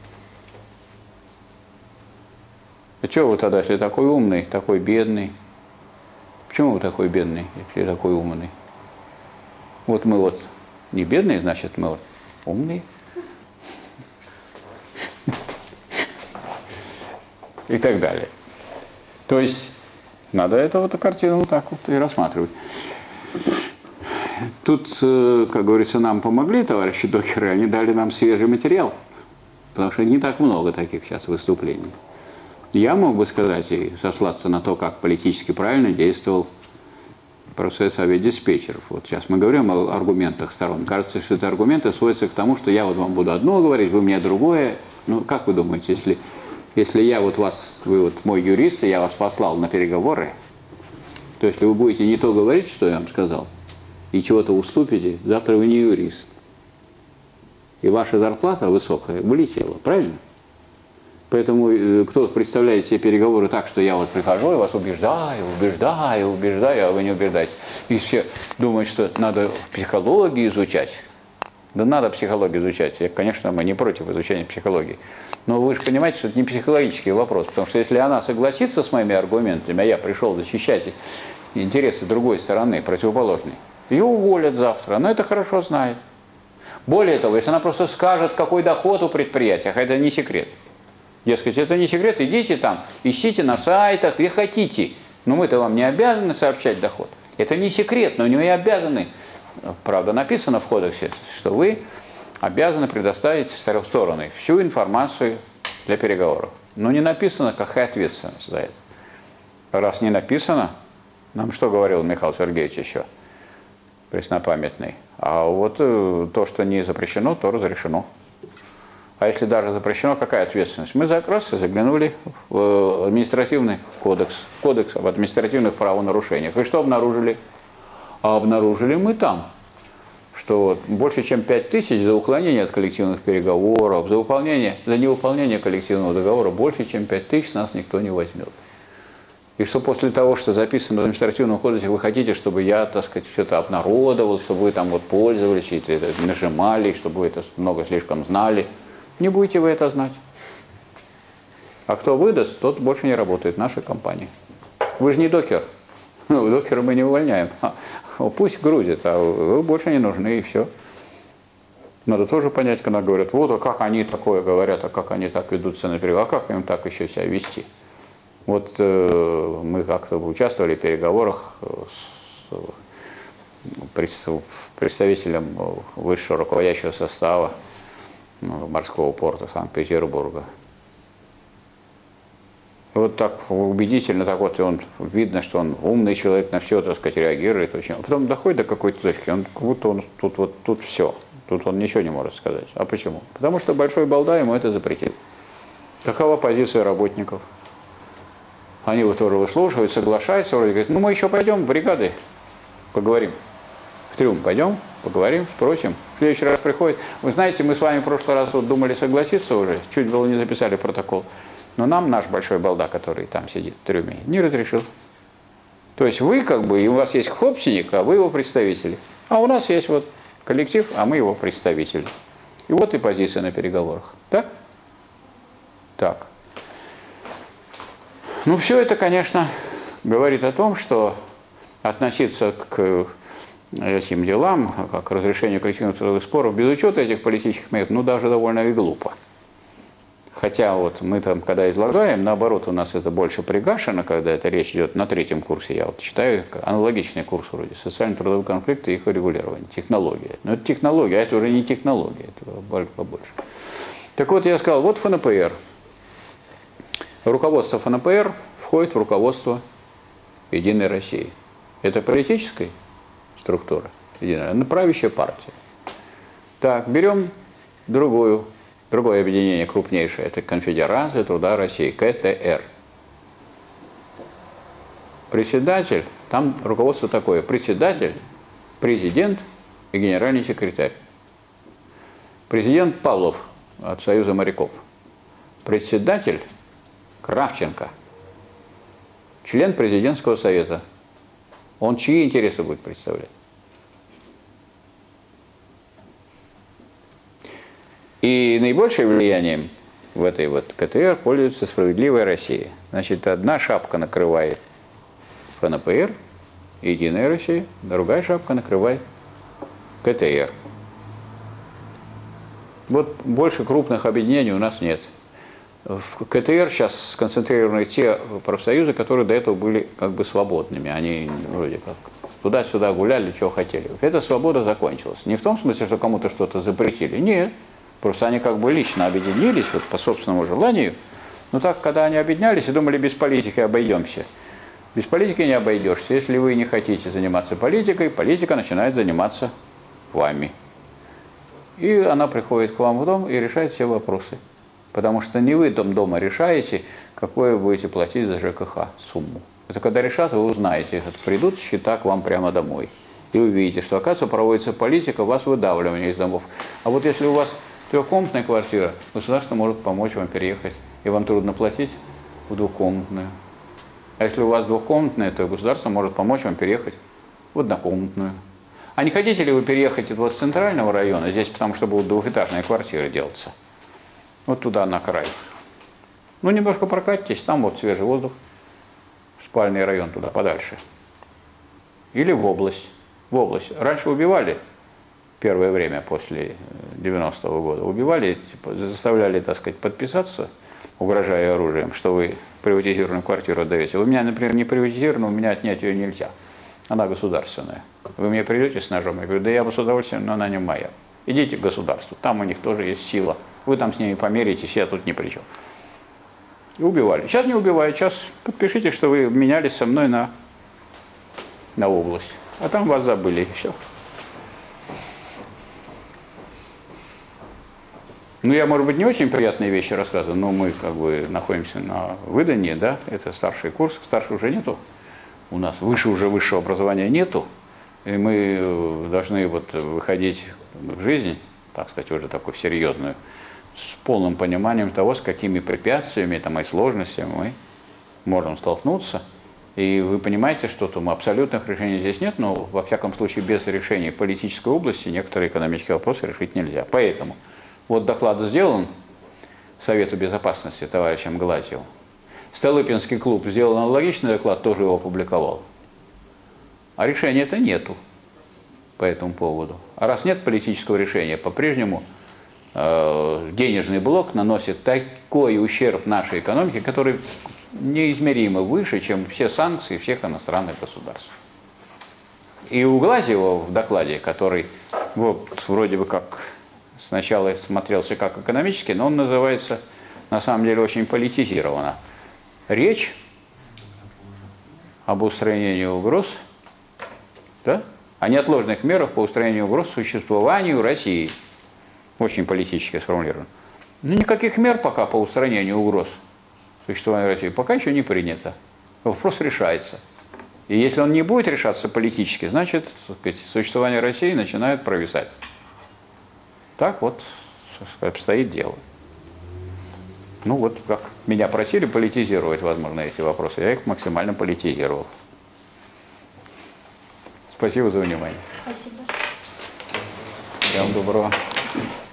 А что вы тогда, если такой умный, такой бедный? Почему вы такой бедный, если такой умный? Вот мы вот не бедные, значит мы вот умные. И так далее. То есть надо эту вот картину вот так вот и рассматривать. Тут, как говорится, нам помогли товарищи докеры, они дали нам свежий материал, потому что не так много таких сейчас выступлений. Я мог бы сказать и сослаться на то, как политически правильно действовал процесс авиадиспетчеров. Вот сейчас мы говорим о аргументах сторон. Кажется, что это аргументы сводятся к тому, что я вот вам буду одно говорить, вы мне другое. Ну, как вы думаете, если я вот вас, вы вот мой юрист, и я вас послал на переговоры, то если вы будете не то говорить, что я вам сказал, и чего-то уступите, завтра вы не юрист. И ваша зарплата высокая улетела, правильно? Поэтому кто представляет себе переговоры так, что я вот прихожу и вас убеждаю, а вы не убеждаете. И все думают, что надо психологию изучать. Да надо психологию изучать. Конечно, мы не против изучения психологии. Но вы же понимаете, что это не психологический вопрос. Потому что если она согласится с моими аргументами, а я пришел защищать интересы другой стороны, противоположной, ее уволят завтра. Она это хорошо знает. Более того, если она просто скажет, какой доход у предприятия, это не секрет. Дескать, это не секрет, идите там, ищите на сайтах, где хотите. Но мы-то вам не обязаны сообщать доход. Это не секрет, но не обязаны. Правда, написано в кодексе, что вы обязаны предоставить стороны всю информацию для переговоров. Но не написано, какая ответственность за это. Раз не написано, нам что говорил Михаил Сергеевич еще, преснопамятный? А вот то, что не запрещено, то разрешено. А если даже запрещено, какая ответственность? Мы как раз заглянули в административный кодекс об административных правонарушениях. И что обнаружили? А обнаружили мы там, что вот больше чем 5000 за уклонение от коллективных переговоров, за невыполнение коллективного договора больше чем 5000 нас никто не возьмет. И что после того, что записано в административном кодексе, вы хотите, чтобы я, так сказать, все это обнародовал, чтобы вы там вот пользовались, и это нажимали, чтобы вы это много слишком знали. Не будете вы это знать. А кто выдаст, тот больше не работает в нашей компании. Вы же не докер. Докера мы не увольняем. Пусть грузит, а вы больше не нужны, и все. Надо тоже понять, когда говорят, вот, а как они такое говорят, а как они так ведутся на переговоры, а как им так еще себя вести. Вот мы как-то участвовали в переговорах с представителем высшего руководящего состава морского порта Санкт-Петербурга. Вот так убедительно, так вот, и он, видно, что он умный человек, на все, так сказать, реагирует очень. А потом доходит до какой-то точки, он как будто он тут вот тут все, тут он ничего не может сказать. А почему? Потому что большой балда ему это запретил. Какова позиция работников? Они вот тоже выслушивают, соглашаются, вроде говорят, ну мы еще пойдем в бригады, поговорим. В трюм пойдем, поговорим, спросим. В следующий раз приходит. Вы знаете, мы с вами в прошлый раз вот думали согласиться уже, чуть было не записали протокол. Но нам наш большой балда, который там сидит в трюме, не разрешил. То есть вы как бы, и у вас есть хлопсиник, а вы его представители. А у нас есть вот коллектив, а мы его представители. И вот и позиция на переговорах. Так? Так. Ну, все это, конечно, говорит о том, что относиться к этим делам, как к разрешению коллективных трудовых споров, без учета этих политических методов, ну, даже довольно и глупо. Хотя вот мы там, когда излагаем, наоборот, у нас это больше пригашено, когда это речь идет на 3-м курсе, я вот читаю аналогичный курс вроде «Социально-трудовые конфликты и их регулирование», технология. Но это технология, а это уже не технология, это побольше. Так вот, я сказал, вот ФНПР. Руководство ФНПР входит в руководство Единой России. Это политическая структура, Единая, правящая партия. Так, берем другое объединение крупнейшее, это Конфедерация труда России, КТР. Председатель, там руководство такое, председатель, президент и генеральный секретарь. Президент Павлов от Союза моряков. Председатель Кравченко, член президентского совета. Он чьи интересы будет представлять? И наибольшим влиянием в этой вот КТР пользуется «Справедливая Россия». Значит, одна шапка накрывает ФНПР, Единая Россия, другая шапка накрывает КТР. Вот больше крупных объединений у нас нет. В КТР сейчас сконцентрированы те профсоюзы, которые до этого были как бы свободными. Они вроде как туда-сюда гуляли, чего хотели. Эта свобода закончилась. Не в том смысле, что кому-то что-то запретили. Нет. Просто они как бы лично объединились вот по собственному желанию. Но так, когда они объединялись и думали, без политики обойдемся. Без политики не обойдешься. Если вы не хотите заниматься политикой, политика начинает заниматься вами. И она приходит к вам в дом и решает все вопросы. Потому что не вы там дома решаете, какое вы будете платить за ЖКХ сумму. Это когда решат, вы узнаете. Придут счета к вам прямо домой. И увидите, что, оказывается, проводится политика, вас выдавливание из домов. А вот если у вас трехкомнатная квартира, государство может помочь вам переехать, и вам трудно платить, в двухкомнатную. А если у вас двухкомнатная, то государство может помочь вам переехать в однокомнатную. А не хотите ли вы переехать вот с центрального района, здесь потому что будут двухэтажные квартиры делаться? Вот туда, на край. Ну, немножко прокатитесь, там вот свежий воздух, спальный район туда, подальше. Или в область. В область. Раньше убивали, первое время после 90-го года, убивали, типа, заставляли, так сказать, подписаться, угрожая оружием, что вы приватизированную квартиру отдаете. У меня, например, не приватизирована, у меня отнять ее нельзя. Она государственная. Вы мне придете с ножом, я говорю, да я бы с удовольствием, но она не моя. Идите к государству, там у них тоже есть сила. Вы там с ними померитесь, я тут ни при чем. И убивали. Сейчас не убивают, сейчас подпишите, что вы менялись со мной на область. А там вас забыли, и все. Ну, я, может быть, не очень приятные вещи рассказываю, но мы как бы находимся на выдании, да, это старший курс, старше уже нету. У нас выше уже высшего образования нету. И мы должны вот выходить в жизнь, так сказать, уже такую серьезную, с полным пониманием того, с какими препятствиями там, и сложностями мы можем столкнуться. И вы понимаете, что там абсолютных решений здесь нет, но во всяком случае без решения политической области некоторые экономические вопросы решить нельзя. Поэтому вот доклад сделан, Совета Безопасности товарищем Глазьевым. Столыпинский клуб сделал аналогичный доклад, тоже его опубликовал. А решения-то нету по этому поводу. А раз нет политического решения, по-прежнему денежный блок наносит такой ущерб нашей экономике, который неизмеримо выше, чем все санкции всех иностранных государств. И у Глазьева в докладе, который вот, вроде бы как сначала смотрелся как экономический, но он называется на самом деле очень политизированно. Речь об устранении угроз, да, о неотложных мерах по устранению угроз существованию России. Очень политически сформулировано. Но никаких мер пока по устранению угроз существованию России пока еще не принято. Вопрос решается. И если он не будет решаться политически, значит, так сказать, существование России начинает провисать. Так вот обстоит дело. Ну вот, как меня просили политизировать, возможно, эти вопросы, я их максимально политизировал. Спасибо за внимание. Спасибо. Всем доброго.